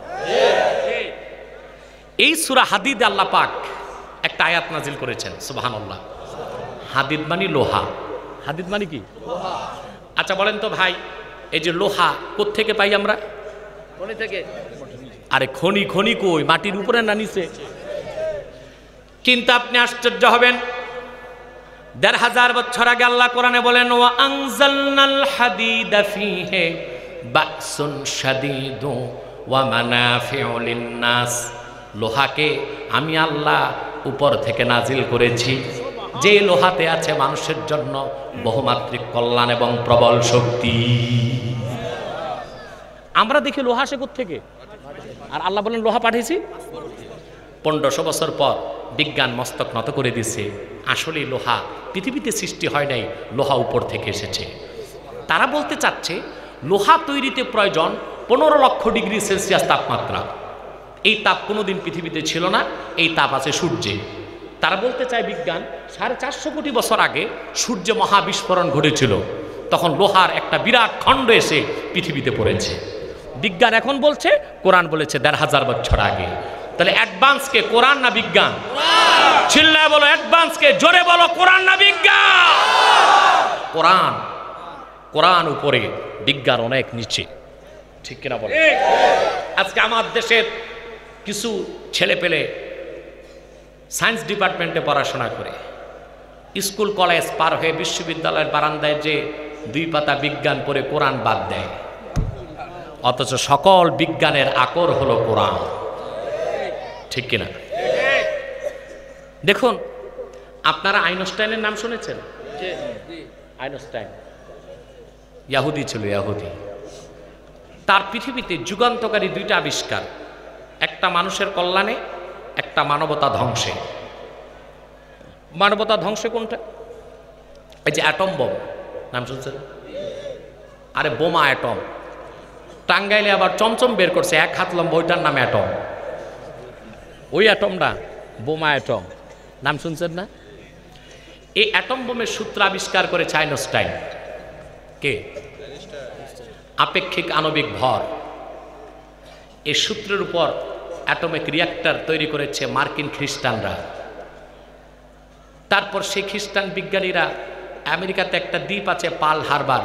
এই সূরা হাদিদে আল্লাহ পাক একটা আয়াত নাজিল করেছেন। সুবহানাল্লাহ। হাদিদ মানে লোহা। হাদিদ মানে কি? লোহা। আচ্ছা বলেন তো ভাই, এই যে লোহা কোত্থেকে পাই আমরা? খনি থেকে। আরে খনি কই? মাটির উপরে না নিচে? কিন্তু আপনি আশ্চর্য হবেন, 1500 বছর আগে আল্লাহ কোরআনে বলেন, ওয়া আনজালনাল হাদিদা ফীহি বাসুন শাদীদু ওয়া মানাফিউ লিন-নাস। লোহাকে আমি আল্লাহ উপর থেকে নাজিল করেছি, যে লোহাতে আছে মানুষের জন্য বহুমাত্রিক কল্যাণ এবং প্রবল শক্তি। আমরা দেখি লোহা আসে কোত্থেকে, আর আল্লাহ বলেন লোহা পাঠিয়েছি। 1500 বছর পর বিজ্ঞান মস্তক নত করে দিছে, আসলে লোহা পৃথিবীতে সৃষ্টি হয় নাই, লোহা উপর থেকে এসেছে। তারা বলতে চাচ্ছে লোহা তৈরিতে প্রয়োজন 15 লক্ষ ডিগ্রি সেলসিয়াস তাপমাত্রা। এই তাপ কোনোদিন পৃথিবীতে ছিল না, এই তাপ আছে সূর্যে। তারা বলতে চায় বিজ্ঞান 450 কোটি বছর আগে সূর্যে মহাবিস্ফোরণ ঘটেছিল, তখন লোহার একটা বিরাট খণ্ড এসে পৃথিবীতে পড়েছে। বিজ্ঞান এখন বলছে, কোরআন বলেছে 1500 বছর আগে। তাহলে অ্যাডভান্সকে কোরআন না বিজ্ঞান? চিল্লায় বলো অ্যাডভান্সকে, জোরে বলো কোরআন না বিজ্ঞান? কোরআন। কোরআন উপরে, বিজ্ঞান অনেক নিচে, ঠিক কিনা বলো? আজকে আমার দেশের কিছু ছেলে পেলে সায়েন্স ডিপার্টমেন্টে পড়াশোনা করে স্কুল কলেজ পার হয়ে বিশ্ববিদ্যালয়ের বারান্দায় যে 2 পাতা বিজ্ঞান পড়ে কোরআন বাদ দেয়, অথচ সকল বিজ্ঞানের আকর হলো কোরআন, ঠিক কিনা? দেখুন, আপনারা আইনস্টাইনের নাম শুনেছেন? আইনস্টাইন ইহুদি ছিল, ইহুদি। তার পৃথিবীতে যুগান্তকারী 2টা আবিষ্কার, একটা মানুষের কল্যাণে, একটা মানবতা ধ্বংসে। মানবতা ধ্বংসে কোনটা? এই যে অ্যাটম বোম, নাম শুনছেন? আরে বোমা, অ্যাটম। টাঙ্গাইলে আবার চমচম বের করছে 1 হাত লম্বা, ওইটার নাম অ্যাটম। ওই অ্যাটমটা বোমা অ্যাটম, নাম শুনছেন না? এই অ্যাটম বোমের সূত্র আবিষ্কার করেছে আইনস্টাইন। কে? আপেক্ষিক আণবিক ভর। এই সূত্রের উপর অ্যাটমিক রিঅ্যাক্টর তৈরি করেছে মার্কিন খ্রিস্টানরা। তারপর সেই খ্রিস্টান বিজ্ঞানীরা আমেরিকাতে একটা দ্বীপ আছে পার্ল হারবার,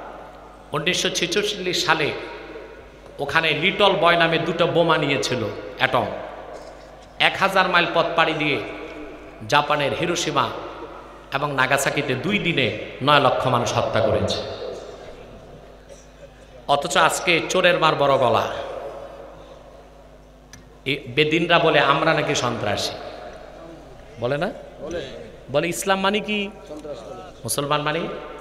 1946 সালে ওখানে লিটল বয় নামে 2টা বোমা নিয়েছিল অ্যাটম। 1000 মাইল পথ পাড়ি দিয়ে জাপানের হিরোশিমা এবং নাগাসাকিতে 2 দিনে 9 লক্ষ মানুষ হত্যা করেছে। অথচ আজকে চোরের মার বড় গলা। এই বেদিনরা বলে আমরা নাকি সন্ত্রাসী, বলে না? বলে ইসলাম মানে কি, মুসলমান মানে?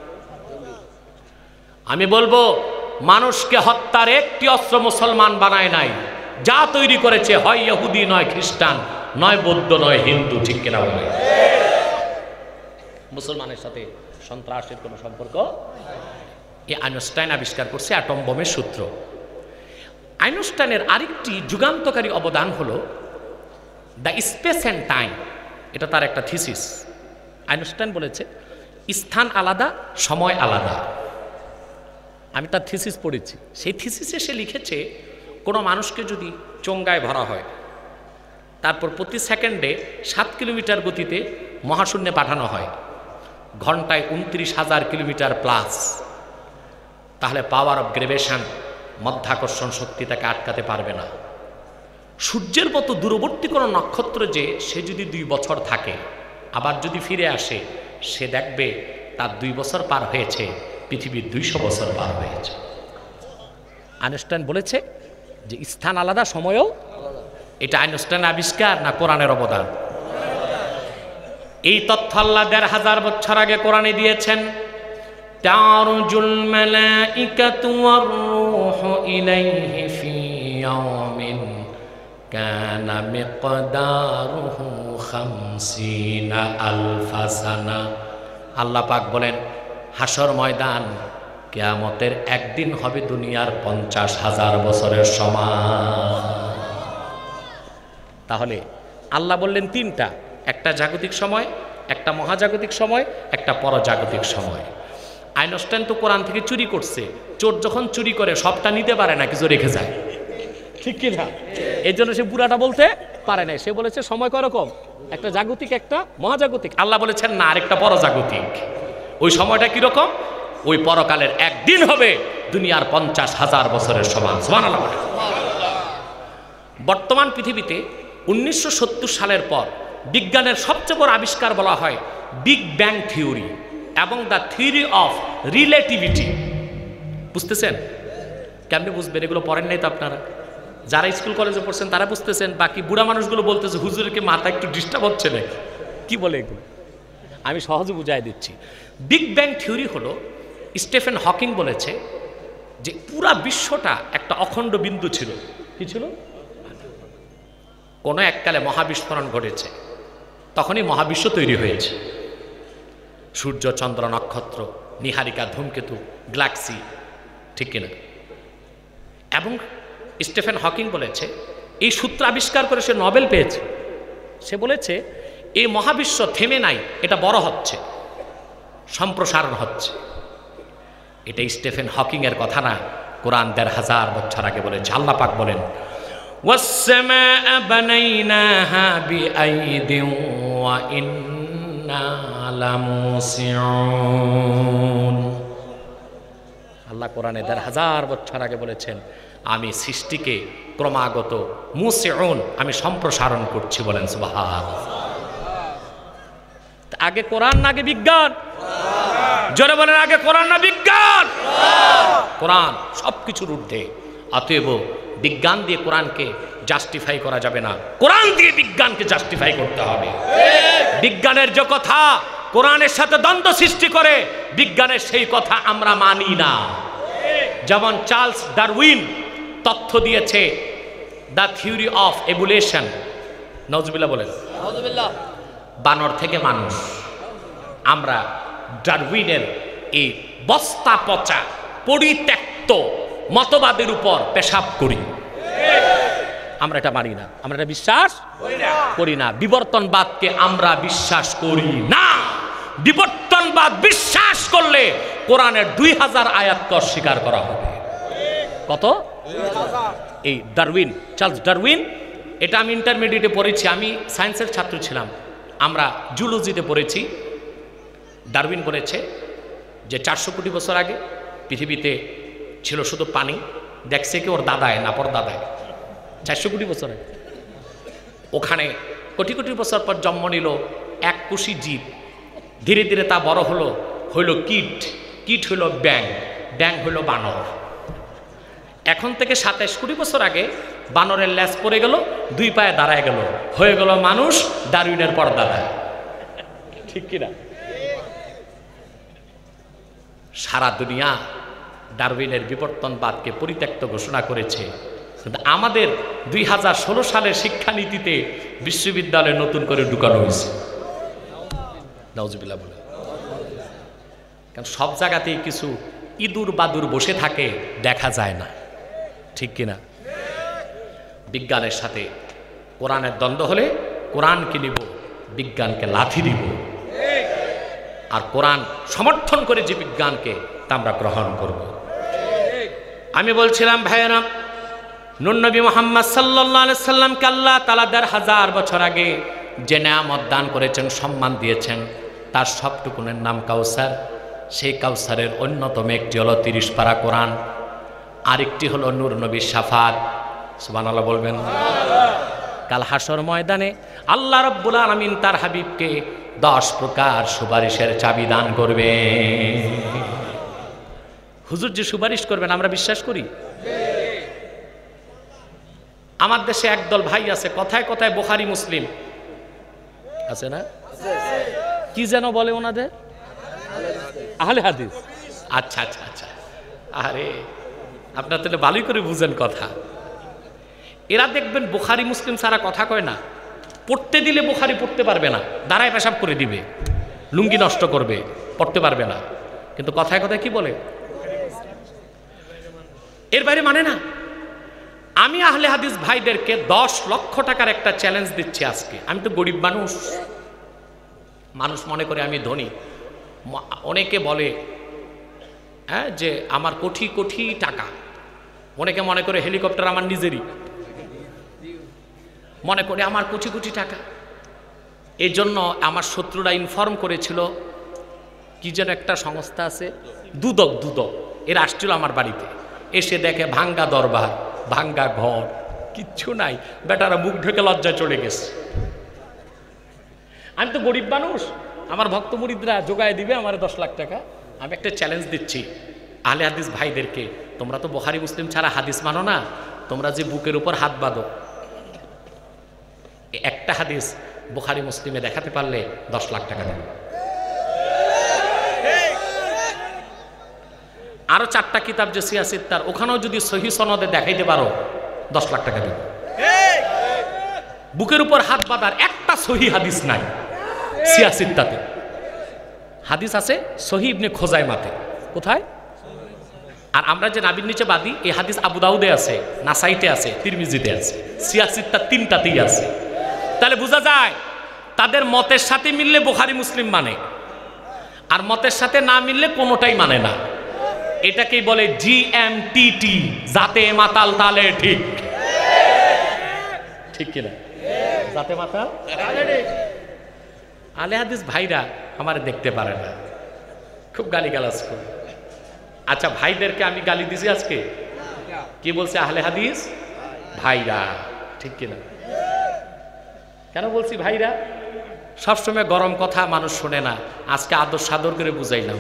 আমি বলবো মানুষকে হত্যার একটি অস্ত্র মুসলমান বানায় নাই, যা তৈরি করেছে হয় ইহুদি, নয় খ্রিস্টান, নয় বৌদ্ধ, নয় হিন্দু, ঠিক কিনা বলে? মুসলমানের সাথে সন্ত্রাসের কোনো সম্পর্ক? এই আইনস্টাইন আবিষ্কার করছে অ্যাটম বোমের সূত্র। আইনস্টাইনের আরেকটি যুগান্তকারী অবদান হলো দ্য স্পেস অ্যান্ড টাইম। এটা তার একটা থিসিস। আইনস্টাইন বলেছে স্থান আলাদা, সময় আলাদা। আমি তার থিসিস পড়েছি। সেই থিসিসে সে লিখেছে কোনো মানুষকে যদি চোঙ্গায় ভরা হয়, তারপর প্রতি সেকেন্ডে 7 কিলোমিটার গতিতে মহাশূন্যে পাঠানো হয়, ঘন্টায় 29,000 কিলোমিটার প্লাস, তাহলে পাওয়ার অফ গ্রেভিটেশন, মধ্যাকর্ষণ শক্তি তাকে আটকাতে পারবে না। সূর্যের মতো দূরবর্তী কোনো নক্ষত্র যে সে যদি 2 বছর থাকে, আবার যদি ফিরে আসে, সে দেখবে তার 2 বছর পার হয়েছে, পৃথিবীর 200 বছর পার হয়েছে। আইনস্টাইন বলেছে যে স্থান আলাদা, সময়ও। এটা আইনস্টাইনের আবিষ্কার না কোরআনের অবদান? এই তথ্য আল্লাহ ১,৫০০ বছর আগে কোরআনে দিয়েছেন। তারজুল মালাইকাতু ওয়ার রূহু ইলাইহি ফি ইয়াউমিন কানা মিকদারুহু ৫০ আলফা সানা। আল্লাহ পাক বলেন, হাসর ময়দান কিয়ামতের একদিন হবে দুনিয়ার ৫০,০০০ বছরের সমান। তাহলে আল্লাহ বললেন তিনটা, একটা জাগতিক সময়, একটা মহাজাগতিক সময়, একটা পরজাগতিক সময়। আইনস্টাইন তো কোরআন থেকে চুরি করছে। চোর যখন চুরি করে সবটা নিতে পারে না, কিছু রেখে যায়, ঠিক কি না? এই জন্য সে পুরাটা বলতে পারে না। সে বলেছে সময় কয়রকম, একটা জাগতিক, একটা মহাজাগতিক। আল্লাহ বলেছেন না, আরেকটা পরজাগতিক। ওই সময়টা কিরকম? ওই পরকালের একদিন হবে দুনিয়ার ৫০,০০০ বছরের সমান। সুবহানাল্লাহ। বর্তমান পৃথিবীতে ১৯৭০ সালের পর বিজ্ঞানের সবচেয়ে বড় আবিষ্কার বলা হয় বিগ ব্যাং থিওরি এবং দ্য থিওরি অফ রিলেটিভিটি। বুঝতেছেন? কেমনি বুঝবেন? এগুলো পড়েন নাই তো আপনারা? যারা স্কুল কলেজে পড়ছেন তারা বুঝতেছেন, বাকি বুড়া মানুষগুলো বলতেছে হুজুরকে মাথা একটু ডিস্টার্ব হচ্ছে নাকি, কি বলে এগুলো? আমি সহজে বুঝাই দিচ্ছি। বিগ ব্যাং থিওরি হলো, স্টিফেন হকিং বলেছে যে পুরা বিশ্বটা একটা অখণ্ড বিন্দু ছিল। কি ছিল? কোনো এককালে মহাবিস্ফোরণ ঘটেছে, তখনই মহাবিশ্ব তৈরি হয়েছে। সূর্য, চন্দ্র, নক্ষত্র, নীহারিকা, ধূমকেতু, গ্যালাক্সি, ঠিক কিনা? এবং স্টিফেন হকিং বলেছে, এই সূত্র আবিষ্কার করে সে নোবেল পেয়েছে। সে বলেছে এই মহাবিশ্ব থেমে নাই, এটা বড় হচ্ছে, সম্প্রসারণ হচ্ছে। এটা স্টিফেন হকিং এর কথা না, কোরআন ১,৫০০ বছর আগে বলেছে। আল্লাহ পাক বলেন, ওয়াস-সামাআ বানাইনাহা বিআইদিন ওয়া ইন্না লামুসিউন। আল্লাহ কোরআনে ১,৫০০ বছর আগে বলেছেন, আমি সৃষ্টিকে ক্রমাগত মুসিউন, আমি সম্প্রসারণ করছি। বলেন সুবহানাল্লাহ। আগে কোরআন না আগে বিজ্ঞান? জোরে বলেন, আগে কোরআন না বিজ্ঞান? কোরআন সবকিছুর ঊর্ধ্বে। অতএব বিজ্ঞান দিয়ে কোরআনকে জাস্টিফাই করা যাবে না, কোরআন দিয়ে বিজ্ঞানকে জাস্টিফাই করতে হবে। বিজ্ঞানের যে কথা কোরআনের সাথে দ্বন্দ্ব সৃষ্টি করে, বিজ্ঞানের সেই কথা আমরা মানি না। যেমন চার্লস ডারউইন তথ্য দিয়েছে দ্য থিওরি অফ এভলিউশন। নাউজুবিল্লাহ বলেন। বানর থেকে মানুষ। আমরা ডারউইনের এই বস্তা পচা পরিত্যক্ত মতবাদের উপর পেশাব করি। আমরা এটা মানি না, আমরা এটা বিশ্বাস করি না। বিবর্তনবাদকে আমরা বিশ্বাস করি না। বিবর্তনবাদ বিশ্বাস করলে কোরআনের ২০০০ আয়াতকে অস্বীকার করা হবে। কত? এই ডারউইন, চার্লস ডারউইন, এটা আমি ইন্টারমিডিয়েটে পড়েছি, আমি সায়েন্সের ছাত্র ছিলাম, আমরা জুলজিতে পড়েছি। ডারউইন বলেছে যে ৪০০ কোটি বছর আগে পৃথিবীতে ছিল শুধু পানি। দেখছে কি ওর দাদায় না পর দাদায়, ৪০০ কোটি বছর আগে। ওখানে কোটি কোটি বছর পর জন্ম নিল এক কোষী জীব। ধীরে ধীরে তা বড় হলো, হইল কীট, কীট হইল ব্যাং, ব্যাং হইল বানর। এখন থেকে ২৭ কোটি বছর আগে বানরের ল্যাজ পড়ে গেল, ২ পায়ে দাঁড়ায় গেল, হয়ে গেল মানুষ, ডারউইনের পর দাদায়। ঠিক কিনা? সারা দুনিয়া ডারউইনের বিবর্তনবাদকে পরিত্যক্ত ঘোষণা করেছে। কিন্তু আমাদের ২০১৬ সালের শিক্ষানীতিতে বিশ্ববিদ্যালয়ে নতুন করে ঢুকানো হয়েছে। নাউজুবিল্লাহ বলে। কারণ সব জায়গাতেই কিছু ইঁদুর বাদুর বসে থাকে, দেখা যায় না, ঠিক কিনা? বিজ্ঞানের সাথে কোরআনের দ্বন্দ্ব হলে কোরআনকে নিব, বিজ্ঞানকে লাথি দিব। আর কোরআন সমর্থন করে যে বিজ্ঞানকে, তা আমরা গ্রহণ করব। আমি বলছিলাম ভাইয়েরা, নূর নবী মুহাম্মদ সাল্লাল্লাহু আলাইহি সাল্লামকে আল্লাহ তাআলা ১,৫০০ বছর আগে যে নেয়ামত দান করেছেন, সম্মান দিয়েছেন, তার সবটুকুনের নাম কাউসার। সেই কাউসারের অন্যতম একটি হলো ৩০ পারা কোরআন, আরেকটি হলো নূর নবীর শাফাত। সুবহানাল্লাহ বলবেন। কাল হাসর ময়দানে আল্লাহ রাব্বুল আলামিন তার হাবিবকে 10 প্রকার সুপারিশের চাবি দান করবে। হুজুর যে সুপারিশ করবেন আমরা বিশ্বাস করি। আমার দেশে একদল ভাই আছে, কথায় কথায় বুখারী মুসলিম আছে না, কি যেন বলে ওনাদের, আহলে হাদিস। আচ্ছা আচ্ছা আচ্ছা, আরে আপনারা তাহলে ভালোই করে বুঝেন কথা। এরা দেখবেন বুখারী মুসলিম ছাড়া কথা কয় না, পড়তে দিলে বুখারী পড়তে পারবে না, দাঁড়ায় পেশাব করে দিবে, লুঙ্গি নষ্ট করবে, পড়তে পারবে না, কিন্তু কথায় কথায় কি বলে, এর বাইরে মানে না। আমি আহলে হাদিস ভাইদেরকে 10 লক্ষ টাকার একটা চ্যালেঞ্জ দিচ্ছি আজকে। আমি তো গরিব মানুষ, মানুষ মনে করে আমি ধনী। অনেকে বলে হ্যাঁ যে আমার কোটি কোটি টাকা, অনেকে মনে করে হেলিকপ্টার আমার নিজেরই, মনে করে আমার কোটি কোটি টাকা। এই জন্য আমার শত্রুরা ইনফর্ম করেছিল, কি যেন একটা সংস্থা আছে দুদক, এরা আসছিল আমার বাড়িতে, এসে দেখে ভাঙ্গা দরবার, ভাঙ্গা ঘর, কিচ্ছু নাই, বেটারা মুখ ঢেকে লজ্জায় চলে গেছে। আমি তো গরিব মানুষ, আমার ভক্ত মুরিদরা জোগায় দিবে আমার 10 লাখ টাকা। আমি একটা চ্যালেঞ্জ দিচ্ছি আহলে হাদিস ভাইদেরকে, তোমরা তো বুখারী মুসলিম ছাড়া হাদিস মানো না, তোমরা যে বুকের উপর হাত বাঁধো, একটা হাদিস বুখারী মুসলিমে দেখাতে পারলে 10 লাখ টাকা দেবে। আরো 4টা কিতাব যে সিয়াসিত্তার, ওখানেও যদি সহি সনদে দেখাইতে পারো 10 লাখ টাকা দেবে। বুকের উপর হাত বাঁধার একটা সহি হাদিস নাই সিয়াসিত্তাতে। হাদিস আছে সহি ইবনে খোজাইমাতে, কোথায়? আর আমরা যে নাবির নিচে বাঁধি, এই হাদিস আবু দাউদে আছে, নাসাইতে আছে, তিরমিজিতে আছে, সিয়াসিত্তার 3টাতেই আছে। তাহলে বোঝা যায় তাদের মতের সাথে মিললে বুখারী মুসলিম মানে, আর মতের সাথে না মিললে কোনোটাই মানে না। এটাকেই বলে জিএমটিটি, জাতে মাতাল তালে ঠিক, ঠিক কিনা? জাতে মাতাল আহলে হাদিস ভাইরা আমার দেখতে পারে না, খুব গালিগালাজ করে। আচ্ছা ভাইদেরকে আমি গালি দিছি আজকে, কি বলছে? আহলে হাদিস ভাইরা, ঠিক কিনা? কেন বলছি ভাইরা? সবসময় গরম কথা মানুষ শোনে না, আজকে আদর সাদর করে বুঝাইলাম।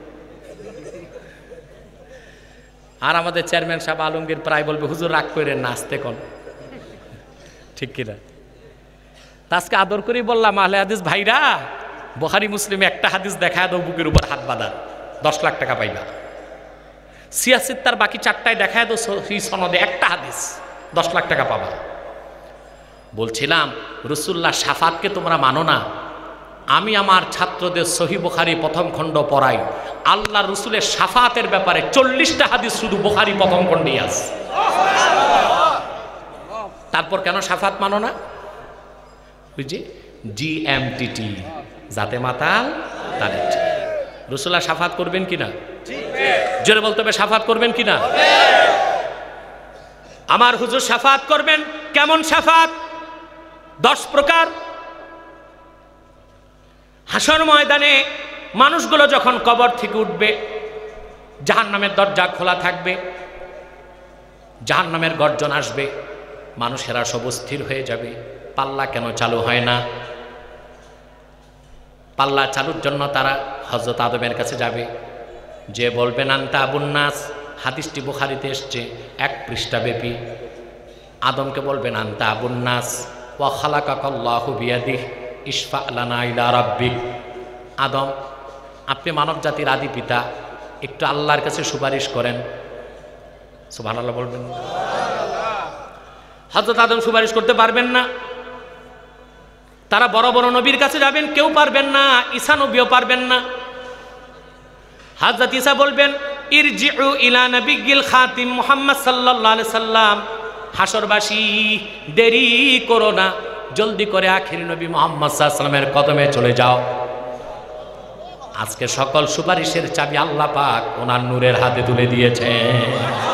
আর আমাদের চেয়ারম্যান সাহেব আলমগীর প্রায় বলবে, হুজুর রাগ করেন না, আসতে কোন, ঠিক কিনা? আজকে আদর করেই বললাম, আহলে হাদিস ভাইরা বুখারী মুসলিমে একটা হাদিস দেখায় দাও, বুকের উপর হাত বাঁধা, 10 লাখ টাকা পাইবা। সিয়াসিত্তার বাকি 4টায় দেখায় দাও সহি সনদে একটা হাদিস, 10 লাখ টাকা পাবা। বলছিলাম রাসূলুল্লাহ শাফাতকে তোমরা মানো না, আমি আমার ছাত্রদের সহি বুখারী প্রথম খণ্ড পড়াই, আল্লাহ রসুলের শাফাতের ব্যাপারে 40টা হাদিস শুধু বুখারী প্রথম খণ্ডেই আছে। তারপর কেন শাফাত মানো না? বুঝছি জিএমটিটি, জাতে মাতাল তালে ঠিক। রাসূলুল্লাহ শাফাত করবেন কিনা? জোরে বলতে হবে, শাফাত করবেন কিনা? আমার হুজুর শাফাত করবেন। কেমন শাফাত? 10 প্রকার। হাসর ময়দানে মানুষগুলো যখন কবর থেকে উঠবে, জাহান্নামের দরজা খোলা থাকবে, জাহান্নামের গর্জন আসবে, মানুষেরা সব স্থির হয়ে যাবে। পাল্লা কেন চালু হয় না? পাল্লা চালুর জন্য তারা হযরত আদমের কাছে যাবে, যে বলবেন আনতা আবুন নাস, হাদিসটি বুখারীতে এসছে 1 পৃষ্ঠা ব্যাপী। আদমকে বলবেন আনতা আবুন নাস ওয়া খালাকাকাল্লাহু বিয়াদিহি ইশফা লানা ইলা রাব্বিক। আদম, আপনি মানব জাতির আদি পিতা, একটু আল্লাহর কাছে সুপারিশ করেন। সুবহানাল্লাহ বলবেন। হযরত আদম সুপারিশ করতে পারবেন না। তারা বড় বড় নবীর কাছে যাবেন, কেউ পারবেন না। ঈসা নবীও পারবেন না। হযরত ঈসা বলবেন ইরজিউ ইলা নবিয়্যিল খাতিম মুহাম্মদ সাল্লাল্লাহু আলাইহি সাল্লাম, হাসরবাসী দেরি করো না, জলদি করে আখিরি নবী মুহাম্মদ সাল্লাল্লাহু আলাইহি সাল্লামের কদমে চলে যাও। আজকে সকল সুপারিশের চাবি আল্লাহ পাক ওনার নূরের হাতে তুলে দিয়েছেন।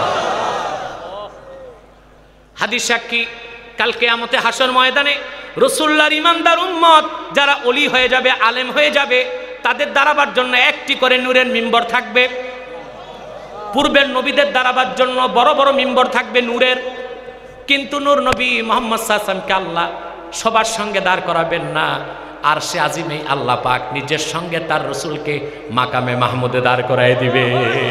হাদিস সাক্ষী, কাল কিয়ামতে হাসর ময়দানে রাসূলুল্লাহর ঈমানদার উম্মত যারা ওলি হয়ে যাবে, আলেম হয়ে যাবে, তাদের দাঁড়াবার জন্য একটি করে নূরের মিম্বর থাকবে। পূর্বের নবীদের দাঁড়াবার জন্য বড় বড় মিম্বর থাকবে নূরের। কিন্তু নূর নবী মুহাম্মদ সাল্লাল্লাহু আলাইহি ওয়াসাল্লামকে আল্লাহ সবার সঙ্গে দাঁড় করাবেন না। আরশে আজিমেই আল্লাহ পাক নিজের সঙ্গে তার রসুলকে মাকামে মাহমুদে দাঁড় করায় দিবে।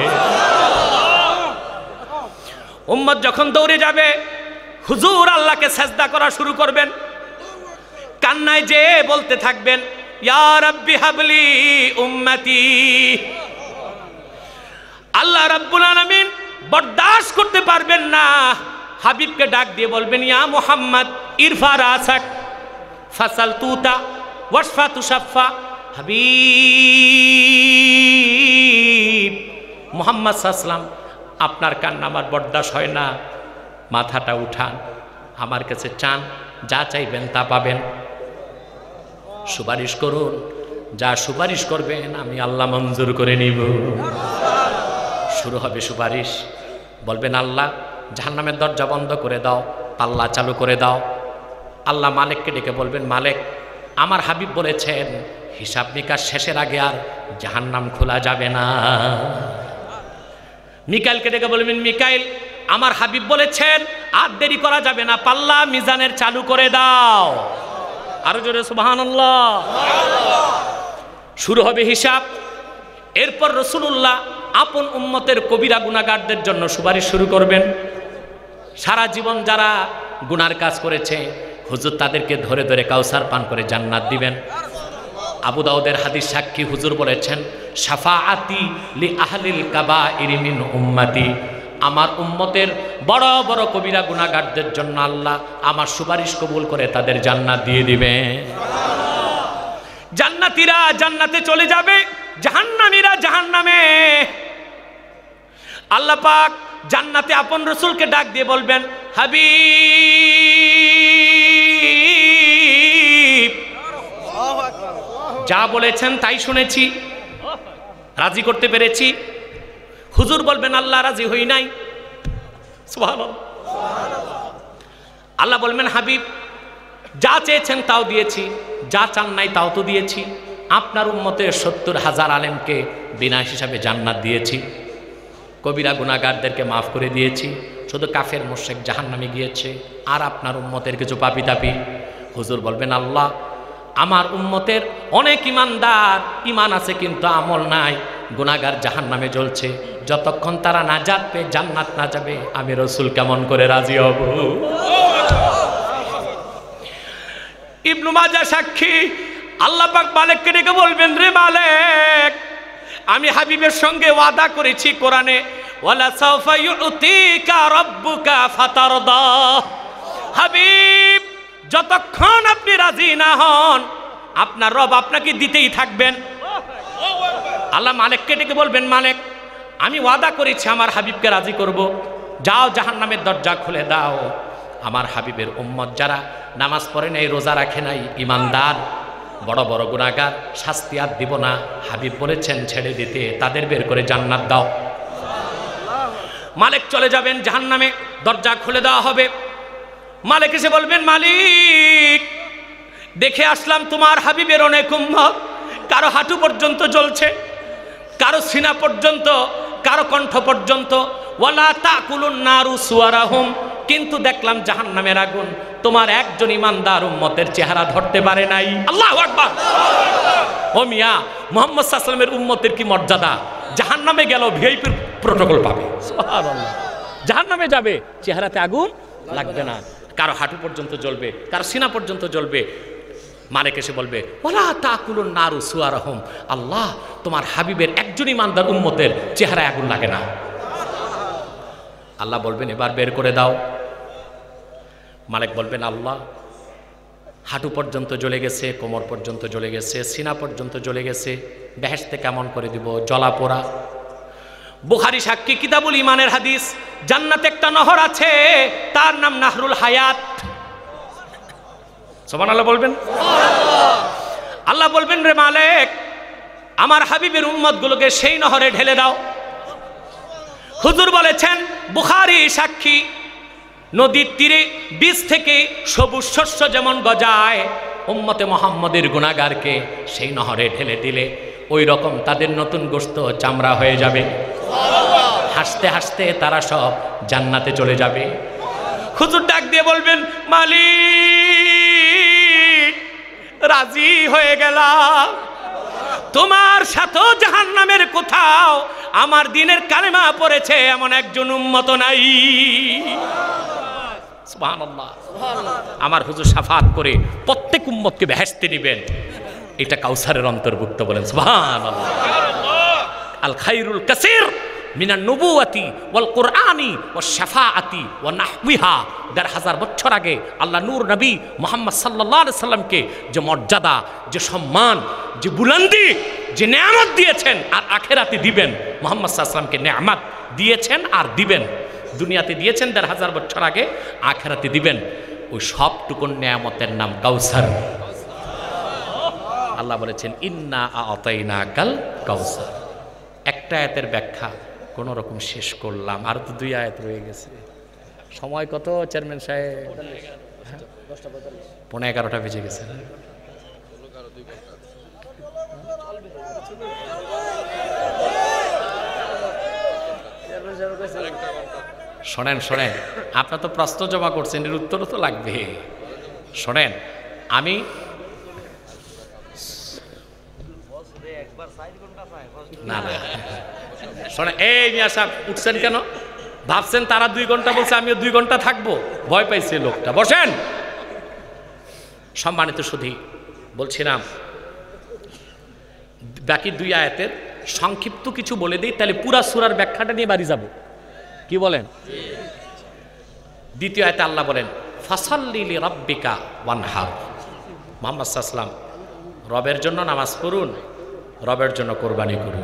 উম্মত যখন দৌড়ে যাবে, হুজুর আল্লাহকে সেজদা করা শুরু করবেন, কান্নায় যে বলতে থাকবেন, ইয়া রাব্বি হাবলি উম্মতি। আল্লাহ রাব্বুল আলামিন বরদাশত করতে পারবেন না, হাবিবকে ডাক দিয়ে বলবেন, ইয়া মুহাম্মদ ইরফা রাসাক ফাসাল তুতা ওয়াশফা তুশাফা। হাবিব মুহাম্মদ সাল্লাল্লাহু আলাইহি ওয়াসাল্লাম, আপনার কান্না আমার বরদাশত হয় না, মাথাটা উঠান, আমার কাছে চান, যা চাইবেন তা পাবেন, সুপারিশ করুন, যা সুপারিশ করবেন আমি আল্লাহ মঞ্জুর করে নিব। শুরু হবে সুপারিশ। বলবেন, আল্লাহ জাহান্নামের দরজা বন্ধ করে দাও, পাল্লা চালু করে দাও। আল্লাহ মালিককে ডেকে বলবেন, মালিক আমার হাবিব বলেছেন হিসাব নিকাশ শেষের আগে আর জাহান্নাম খোলা যাবে না। মিকাইলকে ডেকে বলবেন, মিকাইল আমার হাবিব বলেছেন আর দেরি করা যাবে না, পাল্লা মিজানের চালু করে দাও। আরো জোরে সুবহানাল্লাহ। শুরু হবে হিসাব। এরপর রাসূলুল্লাহ আপন উম্মতের কবিরা গুনাহগারদের জন্য সুপারিশ শুরু করবেন। সারা জীবন যারা গুনার কাজ করেছে হুজুর তাদেরকে ধরে ধরে কাউসার পান করে জান্নাত দিবেন। আবু দাউদের হাদিস সাক্ষী হুজুর বলেছেন, শাফাআতি লি আহলিল কাবাইরি মিন উম্মতি। আমার উম্মতের বড় বড় কবিরা গুনাহগারদের জন্য আল্লাহ আমার সুপারিশ কবুল করে তাদের জান্নাত দিয়ে দিবেন। জান্নাতীরা জান্নাতে চলে যাবে, জাহান্নামীরা জাহান্নামে। আল্লাহ পাক জান্নাতে আপন রাসূলকে ডাক দিয়ে বলবেন, হাবিব যা বলেছেন তাই শুনেছি, রাজি করতে পেরেছি। হুজুর বলবেন, আল্লাহ রাজি হই নাই। সুবহানাল্লাহ। আল্লাহ বলবেন, হাবিব যা চেয়েছেন তাও দিয়েছি, যা চান নাই তাও তো দিয়েছি। আপনার উম্মতের ৭০,০০০ আলেমকে বিনা হিসাবে জান্নাত দিয়েছি, কবিরা গুনাহগারদেরকে মাফ করে দিয়েছি, শুধু কাফের মুশরিক জাহান্নামে গিয়েছে, আর আপনার উম্মতের কিছু পাপী তাপী। হুজুর বলবেন, আল্লাহ আমার উম্মতের অনেক ইমানদার, ইমান আছে কিন্তু আমল নাই, গুনাহগার জাহান্নামে জ্বলছে, যতক্ষণ তারা নাজাত পেয়ে জান্নাত না যাবে আমি রাসূল কেমন করে রাজি হব। ইবনে মাজাহ সাক্ষী, আল্লাহ পাক মালিককে ডেকে বলবেন, রে মালিক আমি হাবিবের সঙ্গে ওয়াদা করেছি কোরআনে, ওয়ালা সাওফা ইউতিকা রাব্বুকা ফাতারদা। হাবিব যতক্ষণ আপনি রাজি না হন আপনার রব আপনাকে দিতেই থাকবেন। আল্লাহ মালিককে ডেকে বলবেন, মালিক আমি ওয়াদা করেছি আমার হাবিবকে রাজি করব, যাও জাহান্নামের দরজা খুলে দাও। আমার হাবিবের উম্মত যারা নামাজ পড়ে নাই, রোজা রাখে নাই, ইমানদার, বড় বড় গুনাহগার, শাস্তি আর দিব না, হাবিব বলেছেন ছেড়ে দিতে, তাদের বের করে জান্নাত দাও। মালিক চলে যাবেন জাহান্নামে, দরজা খুলে দেওয়া হবে। মালিক এসে বলবেন, মালিক দেখে আসলাম তোমার হাবিবের অনেক উম্মত, কারো হাঁটু পর্যন্ত জ্বলছে, কারো সিনা পর্যন্ত, কারো কণ্ঠ পর্যন্ত, ওয়ালা তাকুলুন নারু সুয়ারাহুম, কিন্তু দেখলাম জাহান্নামের আগুন তোমার একজন ইমানদার উম্মতের চেহারা ধরতে পারে নাই। আল্লাহু আকবার। ও মিয়া, মুহাম্মদ সাল্লাল্লাহু আলাইহি ওয়াসাল্লামের উম্মতের কি মর্যাদা, জাহান্নামে গেল ভিআইপির প্রটোকল পাবে। সুবহানাল্লাহ। জাহান্নামে যাবে চেহারাতে আগুন লাগবে না, কারো হাঁটু পর্যন্ত জ্বলবে, কারো সিনা পর্যন্ত জ্বলবে। মালিক এসে বলবে, ওয়ালা তাকুলুন নারু সুয়ারাহুম, আল্লাহ তোমার হাবিবের একজন ইমানদার উম্মতের চেহারায় আগুন লাগে না। আল্লাহ বলবেন, এবার বের করে দাও। মালিক বলবেন, আল্লাহ হাঁটু পর্যন্ত জ্বলে গেছে, কোমর পর্যন্ত জ্বলে গেছে, সিনা পর্যন্ত জ্বলে গেছে, বেহেশতে কেমন করে দিব, জ্বলা পোড়া। বুখারী সাক্ষী, কিতাবুল ইমানের হাদিস, জান্নাতে একটা নহর আছে, তার নাম নাহরুল হায়াত। সুবহানাল্লাহ বলবেন। আল্লাহ বলবেন, রে মালিক আমার হাবিবের উম্মতগুলোকে সেই নহরে ঢেলে দাও। হুজুর বলেছেন, বুখারী সাক্ষী, নদীর তীরে বীজ থেকে সবুজ শস্য যেমন গজায়, উম্মতে মুহাম্মদের গুনাহগারকে সেই নহরে ঢেলে দিলে ওই রকম তাদের নতুন গোশত চামড়া হয়ে যাবে। হাসতে হাসতে তারা সব জান্নাতে চলে যাবে। হুজুর ডাক দিয়ে বলবেন, মালিক রাজি হয়ে গেলাম। তোমার সাথে জাহান্নামের কোথাও আমার দিনের কালেমা পড়েছে এমন একজন উম্মত নাই। সুবহানাল্লাহ। আমার হুজুর শাফাত করে প্রত্যেক উম্মতকে বেহেশতে নেবেন, এটা কাউসারের অন্তর্ভুক্ত বলেন সুবহানাল্লাহ। আল খায়রুল কাসীর মিনান নবুওয়াতি ওয়াল কুরআনি ওয়াশ শাফাআতি ওয়া নাহওয়িহা। ১,৫০০ বছর আগে আল্লাহ নূর নবী মুহাম্মদ সাল্লাল্লাহু আলাইহি সাল্লামকে যে মর্যাদা, যে সম্মান, যে বুলন্দি, যে নেয়ামত দিয়েছেন আর আখিরাতে দিবেন, মুহাম্মদ সাল্লাল্লাহু আলাইহি সাল্লামকে নেয়ামত দিয়েছেন আর দিবেন। দুনিয়াতে দিয়েছেন ১,৫০০ বছর আগে, আখিরাতে দিবেন। ওই সবটুকুন নেয়ামতের নাম কাউসার। আল্লাহ বলেছেন ইন্না আ'তাইনাকাল কাউসার। একটা আয়াতের ব্যাখ্যা কোন রকম শেষ করলাম, আর তো 2 আয়াত রয়ে গেছে। সময় কত চেয়ারম্যান সাহেব? 11:45 বেজে গেছে। শোনেন শোনেন, আপনার তো প্রশ্ন জমা করছেন, এর উত্তরও তো লাগবে। শোনেন, আমি না না শোনেন, এই মিয়া সাহেব উঠছেন কেন? ভাবছেন তারা 2 ঘন্টা বলছে, আমিও 2 ঘন্টা থাকবো? ভয় পাইছে লোকটা। বসেন। সম্মানিত সুধী, বলছিলাম বাকি 2 আয়াতের সংক্ষিপ্ত কিছু বলে দিই, তাহলে পুরা সূরার ব্যাখ্যাটা নিয়ে বাড়ি যাব। কি বলেন? দ্বিতীয় আয়াতে আল্লাহ বলেন ফাসাল্লি লিরাব্বিকা ওয়ানহার। মুহাম্মদ সাল্লাল্লাহু আলাইহি ওয়াসাল্লাম রবের জন্য নামাজ পড়ুন, রবের জন্য কোরবানি করুন।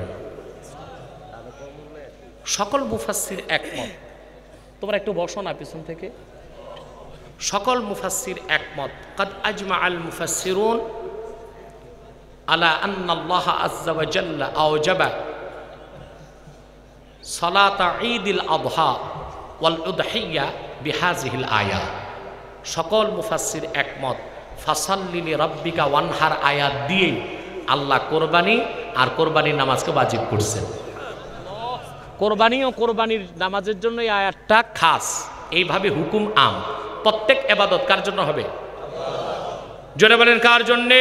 সকল মুফাসসির একমত। তোমরা একটু বসো না পিছন থেকে। সকল মুফাসসির একমত। কাদ আজমা আল মুফাসসিরুন আলা আন্না আল্লাহ আযজা ওয়া জাল্লা আওজাবা সালাতা ঈদিল আযহা ওয়াল উদহিয়া বিহাযিহিল আয়া। সকল মুফাসসির একমত ফাসাল্লি লিরাব্বিকা ওয়ানহার আয়াত দিয়ে আল্লাহ কোরবানি আর কোরবানির নামাজকে ওয়াজিব করছেন। কোরবানি ও কোরবানির নামাজের জন্য এই আয়াতটা খাস। এইভাবে হুকুম আম। প্রত্যেক ইবাদত কার জন্য হবে? জোরে বলেন কার জন্যে?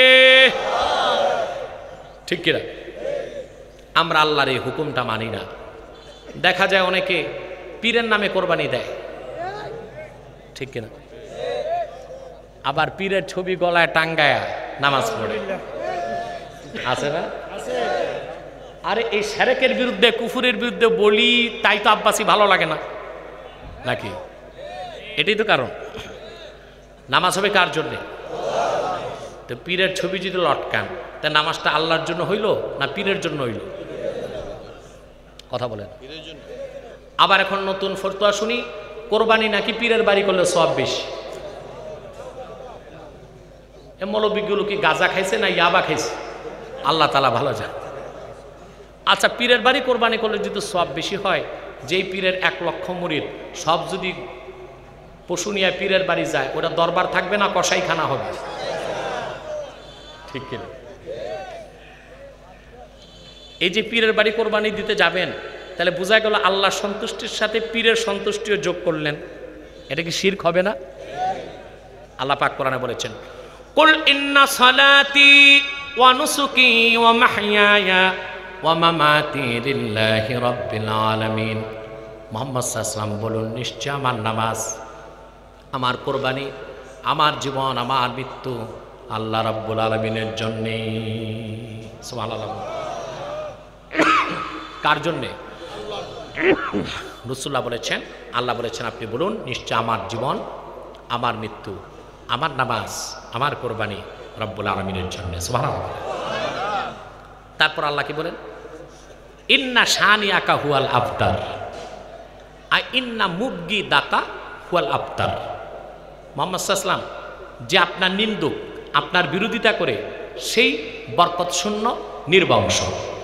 ঠিক কিনা? আমরা আল্লাহর এই হুকুমটা মানি না। দেখা যায় অনেকে পীরের নামে কোরবানি দেয়, ঠিক কিনা? আবার পীরের ছবি গলায় টাঙ্গায়া নামাজ পড়ে, আছে না? আরে এই শিরকের বিরুদ্ধে, কুফুরের বিরুদ্ধে বলি, তাই তো আব্বাসি ভালো লাগে না নাকি? এটাই তো কারণ। নামাজ হবে কার জন্যে? তো পীরের ছবি যদি লটকান, তা নামাজটা আল্লাহর জন্য হইল না পীরের জন্য হইল? কথা বলেন। আবার এখন নতুন ফতোয়া শুনি, কোরবানি নাকি পীরের বাড়ি করলে সওয়াব বেশি। এ মৌলবীগুলো কি গাঁজা খাইছে না ইয়াবা খাইছে? আল্লাহ তাআলা ভালো জানে। আচ্ছা, পীরের বাড়ি কোরবানি করলে যদি সওয়াব বেশি হয়, যেই পীরের 1 লক্ষ মুরিদ সব যদি পশু নিয়ে পীরের বাড়ি যায়, ওটা দরবার থাকবে না কসাইখানা হবে? ঠিক কিনা? এই যে পীরের বাড়ি কোরবানি দিতে যাবেন, তাহলে বোঝা গেল আল্লাহর সন্তুষ্টির সাথে পীরের সন্তুষ্টিও যোগ করলেন। এটা কি শিরক হবে না? আল্লাহ পাক কোরআনে বলেছেন কুল ইন্না সালাতি ওয়া নুসুকি ওয়া মাহইয়ায়া ওয়া মামাতি লিল্লাহি রাব্বিল আলামিন। মুহাম্মদ সাল্লাল্লাহু আলাইহি ওয়াসাল্লাম বলুন, নিশ্চয় আমার নামাজ, আমার কোরবানি, আমার জীবন, আমার মৃত্যু আল্লাহ রাব্বুল আলামিনের জন্যে। সুবহানাল্লাহ। কার জন্যে? রাসূলুল্লাহ বলেছেন, আল্লাহ বলেছেন আপনি বলুন, নিশ্চয় আমার জীবন, আমার মৃত্যু, আমার নামাজ, আমার কোরবানি রব্বুল আলামিনের জন্য। সুবহানাল্লাহ। তারপর আল্লাহ কি বলেন? ইন্না শানিয়াকা হুয়াল আবতার, আর ইন্না মুবগিদাকা হুয়াল আবতার। মুহাম্মদ সাল্লাল্লাহু আলাইহি ওয়াসাল্লাম যে আপনার নিন্দুক, আপনার বিরোধিতা করে, সেই বরকত শূন্য নির্বংশ।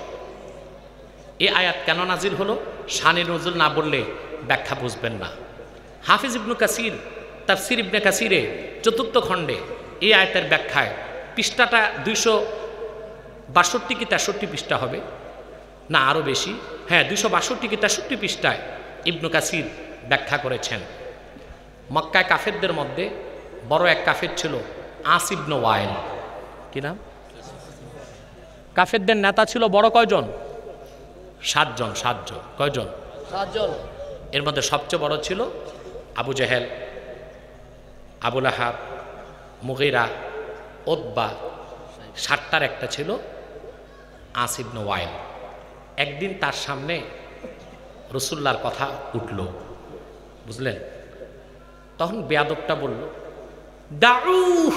এই আয়াত কেন নাজিল হলো? শানে নজুল না বললে ব্যাখ্যা বুঝবেন না। হাফিজ ইবনে কাসির তাফসির ইবনে কাসিরে 4th খণ্ডে এই আয়াতের ব্যাখ্যায়, পৃষ্ঠাটা 262 কি 63 পৃষ্ঠা হবে না, আরও বেশি, হ্যাঁ 262 কি 63 পৃষ্ঠায় ইবনে কাসির ব্যাখ্যা করেছেন। মক্কায় কাফেরদের মধ্যে বড় এক কাফের ছিল আস ইবনে ওয়াইল। কি নাম? কাফেরদের নেতা ছিল বড় কয়জন? 7 জন। 7 জন। কয়জন? 7 জন। এর মধ্যে সবচেয়ে বড় ছিল Abu Jahl, Abu Lahab, Mughira, Utba. 7টার একটা ছিল আস ইবনে ওয়াইল। একদিন তার সামনে রাসূলুল্লাহর কথা উঠল, বুঝলেন? তখন বেয়াদবটা বলল, দাউ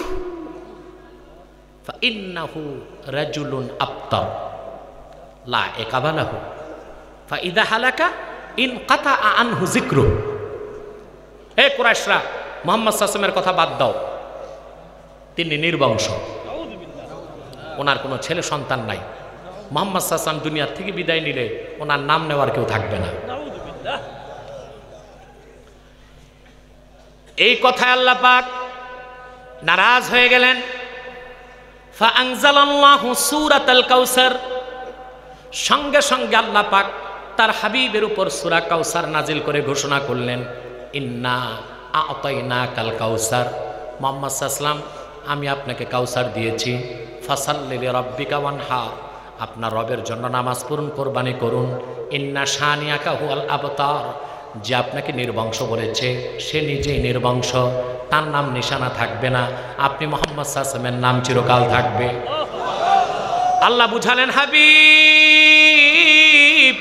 ফাইন্নাহু রাজুলুন আবতার লা ইকাবালাহু ফাইদা হালাকা ইনকাতা আনহু যিকরু। হে কুরাইশরা, মুহাম্মদ সাল্লাল্লাহু আলাইহি ওয়াসাল্লামের কথা বাদ দাও, তিনি নির্বংশ, ওনার কোনো ছেলে সন্তান নাই। মুহাম্মদ সাল্লাল্লাহু আলাইহি ওয়াসাল্লাম দুনিয়ার থেকে বিদায় নিলে ওনার নাম নেওয়ার কেউ থাকবে না। এই কথায় আল্লাহ পাক নারাজ হয়ে গেলেন। ফাআনজালাল্লাহু সূরাতাল কাউসার, সঙ্গে সঙ্গে আল্লাহ পাক তার হাবিবের উপর সূরা কাউসার নাজিল করে ঘোষণা করলেন, ইন্না আ'তাইনাকাল কাউসার। মুহাম্মদ সাল্লাল্লাহু আলাইহি ওয়াসাল্লাম, আমি আপনাকে কাউসার দিয়েছি। ফাসাল্লি লিরাব্বিকা ওয়ানহার, আপনার রবের জন্য নামাজ পড়ুন, কোরবানি করুন। ইন্না শানিয়াকা হুয়াল আবতার, যে আপনাকে নির্বংশ বলেছে সে নিজেই নির্বংশ, তার নাম নিশানা থাকবে না। আপনি মুহাম্মদ সাল্লাল্লাহু আলাইহি ওয়াসাল্লামের নাম চিরকাল থাকবে। আল্লাহ বুঝালেন, হাবিব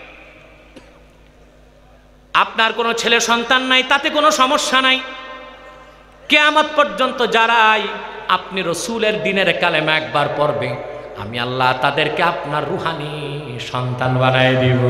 আপনার কোনো ছেলে সন্তান নাই, তাতে কোনো সমস্যা নাই। কিয়ামত পর্যন্ত যারাই আপনি রসুলের দিনের কালেমা একবার পড়বে, আমি আল্লাহ তাদেরকে আপনার রুহানি সন্তান বানায় দিব।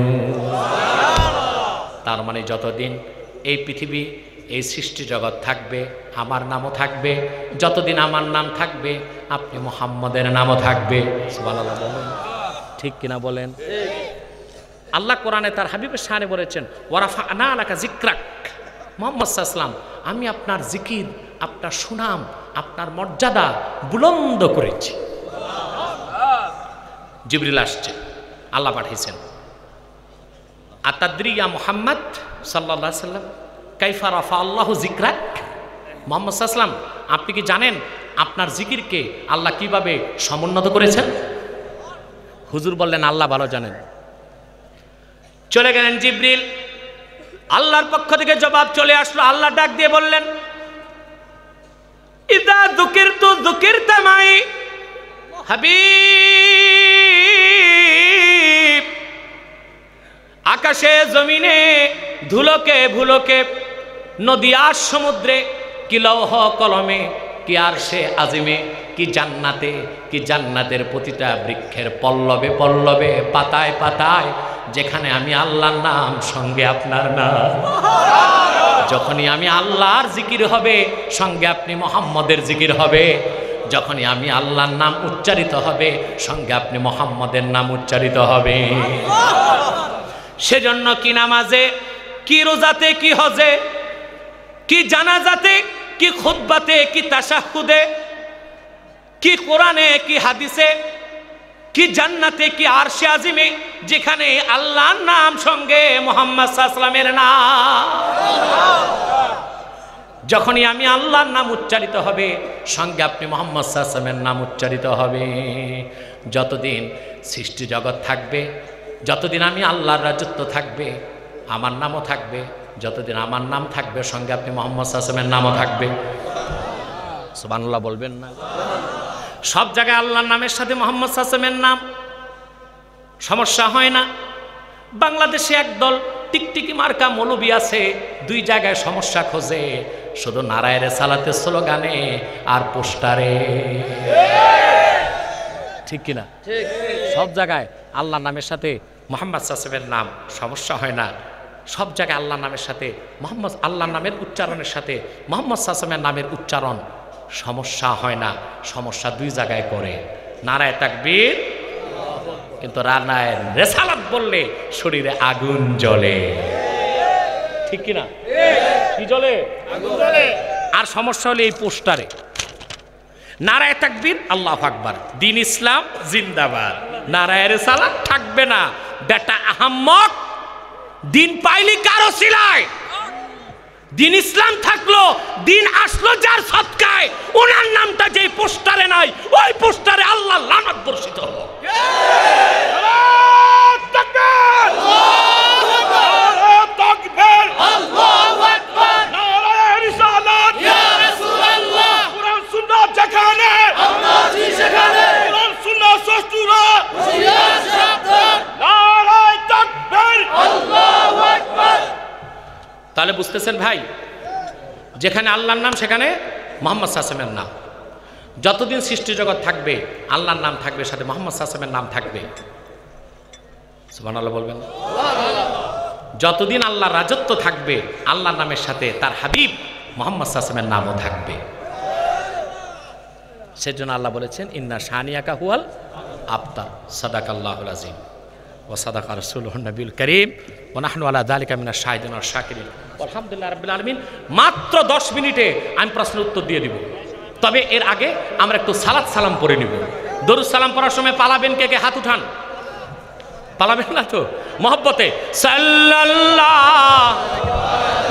তার মানে যতদিন এই পৃথিবী, এই সৃষ্টি জগৎ থাকবে, আমার নামও থাকবে। যতদিন আমার নাম থাকবে, আপনি মুহাম্মদের নামও থাকবে। সুবহানাল্লাহ বলেন, ঠিক কিনা বলেন? আল্লাহ কোরআনে তার হাবিবের শানে বলেছেন, ওয়ারাফা'না লাকা যিকরাক। মুহাম্মদ সাল্লাল্লাহু আলাইহি ওয়াসাল্লাম, আমি আপনার জিকির, আপনার সুনাম, আপনার মর্যাদা বুলন্দ করেছি। জিবরিল আসছে, আল্লাহ পাঠিয়েছেন। আতাদ্রি ইয়া মুহাম্মদ সাল্লাল্লাহু আলাইহি ওয়াসাল্লাম কাইফা রাফা আল্লাহু যিকরাক। মুহাম্মদ সাল্লাল্লাহু আলাইহি ওয়াসাল্লাম, আপনি কি জানেন আপনার জিকিরকে আল্লাহ কিভাবে সমুন্নত করেছেন? হুজুর বললেন, আল্লাহ ভালো জানেন। চলে গেলেন জিবরিল, আল্লাহর পক্ষ থেকে জবাব চলে আসলো। আল্লাহ ডাক দিয়ে বললেন, ইযা যুকিরতু যুকিরতা মাই। হাবিব, আকাশে জমিনে, ধুলোকে ভুলোকে, নদী আর সমুদ্রে, কি লৌহ কলমে, কি আরশে আজিমে, কি জান্নাতে, কি জান্নাতের প্রতিটা বৃক্ষের পল্লবে পল্লবে, পাতায় পাতায়, যেখানে আমি আল্লাহর নাম সঙ্গে আপনার নাম। যখনই আমি আল্লাহর জিকির হবে, সঙ্গে আপনি মুহাম্মদের জিকির হবে। যখনই আমি আল্লাহর নাম উচ্চারিত হবে, সঙ্গে আপনি মুহাম্মদের নাম উচ্চারিত হবে। সেজন্য কি নামাজে, কি রোজাতে, কি হজে, কি জানাজাতে, কি খুতবাতে, কি তাশাহুদে, কি কোরআনে, কি হাদিসে, কি জান্নাতে, কি আরশে আজিমে, যেখানে আল্লাহর নাম সঙ্গে মুহাম্মদ সাল্লাল্লাহু আলাইহি ওয়াসাল্লামের নাম, যখনই আমি আল্লাহর নাম উচ্চারিত হবে, সঙ্গে আপনি মুহাম্মদ সাল্লাল্লাহু আলাইহি ওয়াসাল্লামের নাম উচ্চারিত হবে। যতদিন সৃষ্টি জগৎ থাকবে, যতদিন আমি আল্লাহর রাজত্ব থাকবে, আমার নামও থাকবে। যতদিন আমার নাম থাকবে, সঙ্গে আপনি মুহাম্মদ সাল্লাল্লাহু আলাইহি ওয়াসাল্লামের নামও থাকবে। সুবহানাল্লাহ বলবেন না? সব জায়গায় আল্লাহর নামের সাথে মুহাম্মদ সাল্লাল্লাহু আলাইহি ওয়াসাল্লামের নাম, সমস্যা হয় না। বাংলাদেশে একদল টিকটিকি মার্কা মৌলবি আছে, 2 জায়গায় সমস্যা খোঁজে, শুধু নারায়ে রিসালাতের স্লোগানে আর পোস্টারে। ঠিক কিনা? ঠিক। সব জায়গায় আল্লাহর নামের সাথে মুহাম্মদ সাল্লাল্লাহু আলাইহি ওয়াসাল্লামের নাম, সমস্যা হয় না। সব জায়গায় আল্লাহর নামের সাথে আল্লাহর নামের উচ্চারণের সাথে মুহাম্মদ সাল্লাল্লাহু আলাইহি ওয়াসাল্লামের নামের উচ্চারণ, সমস্যা হয় না। সমস্যা 2 জায়গায় করে, নারায়ে তাকবীর, কিন্তু নারায়ে রিসালাত বললে শরীরে আগুন জ্বলে। ঠিক কিনা? কি জ্বলে? আগুন জ্বলে। আর সমস্যা হলে এই পোস্টারে নারায়ে তাকবীর, আল্লাহু আকবার, দ্বীন ইসলাম জিন্দাবাদ, নারায়ে রিসালাত থাকবে না। বেটা আহাম্মক, দিন পাইলি কার ওসিলায়? দিন ইসলাম থাকলো, দিন আসলো যার সদকায়, ওনার নামটা যেই পোস্টারে নাই ওই পোস্টারে আল্লাহ লানত বর্ষিত হলো। তাহলে বুঝতেছেন ভাই, যেখানে আল্লাহর নাম সেখানে মুহাম্মদ সাল্লাল্লাহু আলাইহি ওয়াসাল্লামের নাম। যতদিন সৃষ্টি জগৎ থাকবে আল্লাহর নাম থাকবে, সাথে মুহাম্মদ সাল্লাল্লাহু আলাইহি ওয়াসাল্লামের নাম থাকবে। সুবহানাল্লাহ বলবেন। যতদিন আল্লাহর রাজত্ব থাকবে আল্লাহর নামের সাথে তার হাবিব মুহাম্মদ সাল্লাল্লাহু আলাইহি ওয়াসাল্লামের নামও থাকবে। সেজন্য আল্লাহ বলেছেন ইন্না শানিয়াকা হুয়াল আবতার। সাদাকাল্লাহুল আযীম ওয়া সাদাকা রাসূলুহুন নবিয়ুল কারীম ওয়া নাহনু আলা যালিকা মিনাশ শাহিদিন ওয়াশ শাকিরিন। আলহামদুলিল্লাহ রাব্বিল আলামিন। মাত্র 10 মিনিটে আমি প্রশ্নের উত্তর দিয়ে দিব। তবে এর আগে আমরা একটু সালাত সালাম পড়ে নিব। দরুদ সালাম পড়ার সময় পালাবেন, কে কে হাত উঠান? পালাবেন না তো? মহব্বতে সাল্লাল্লাহু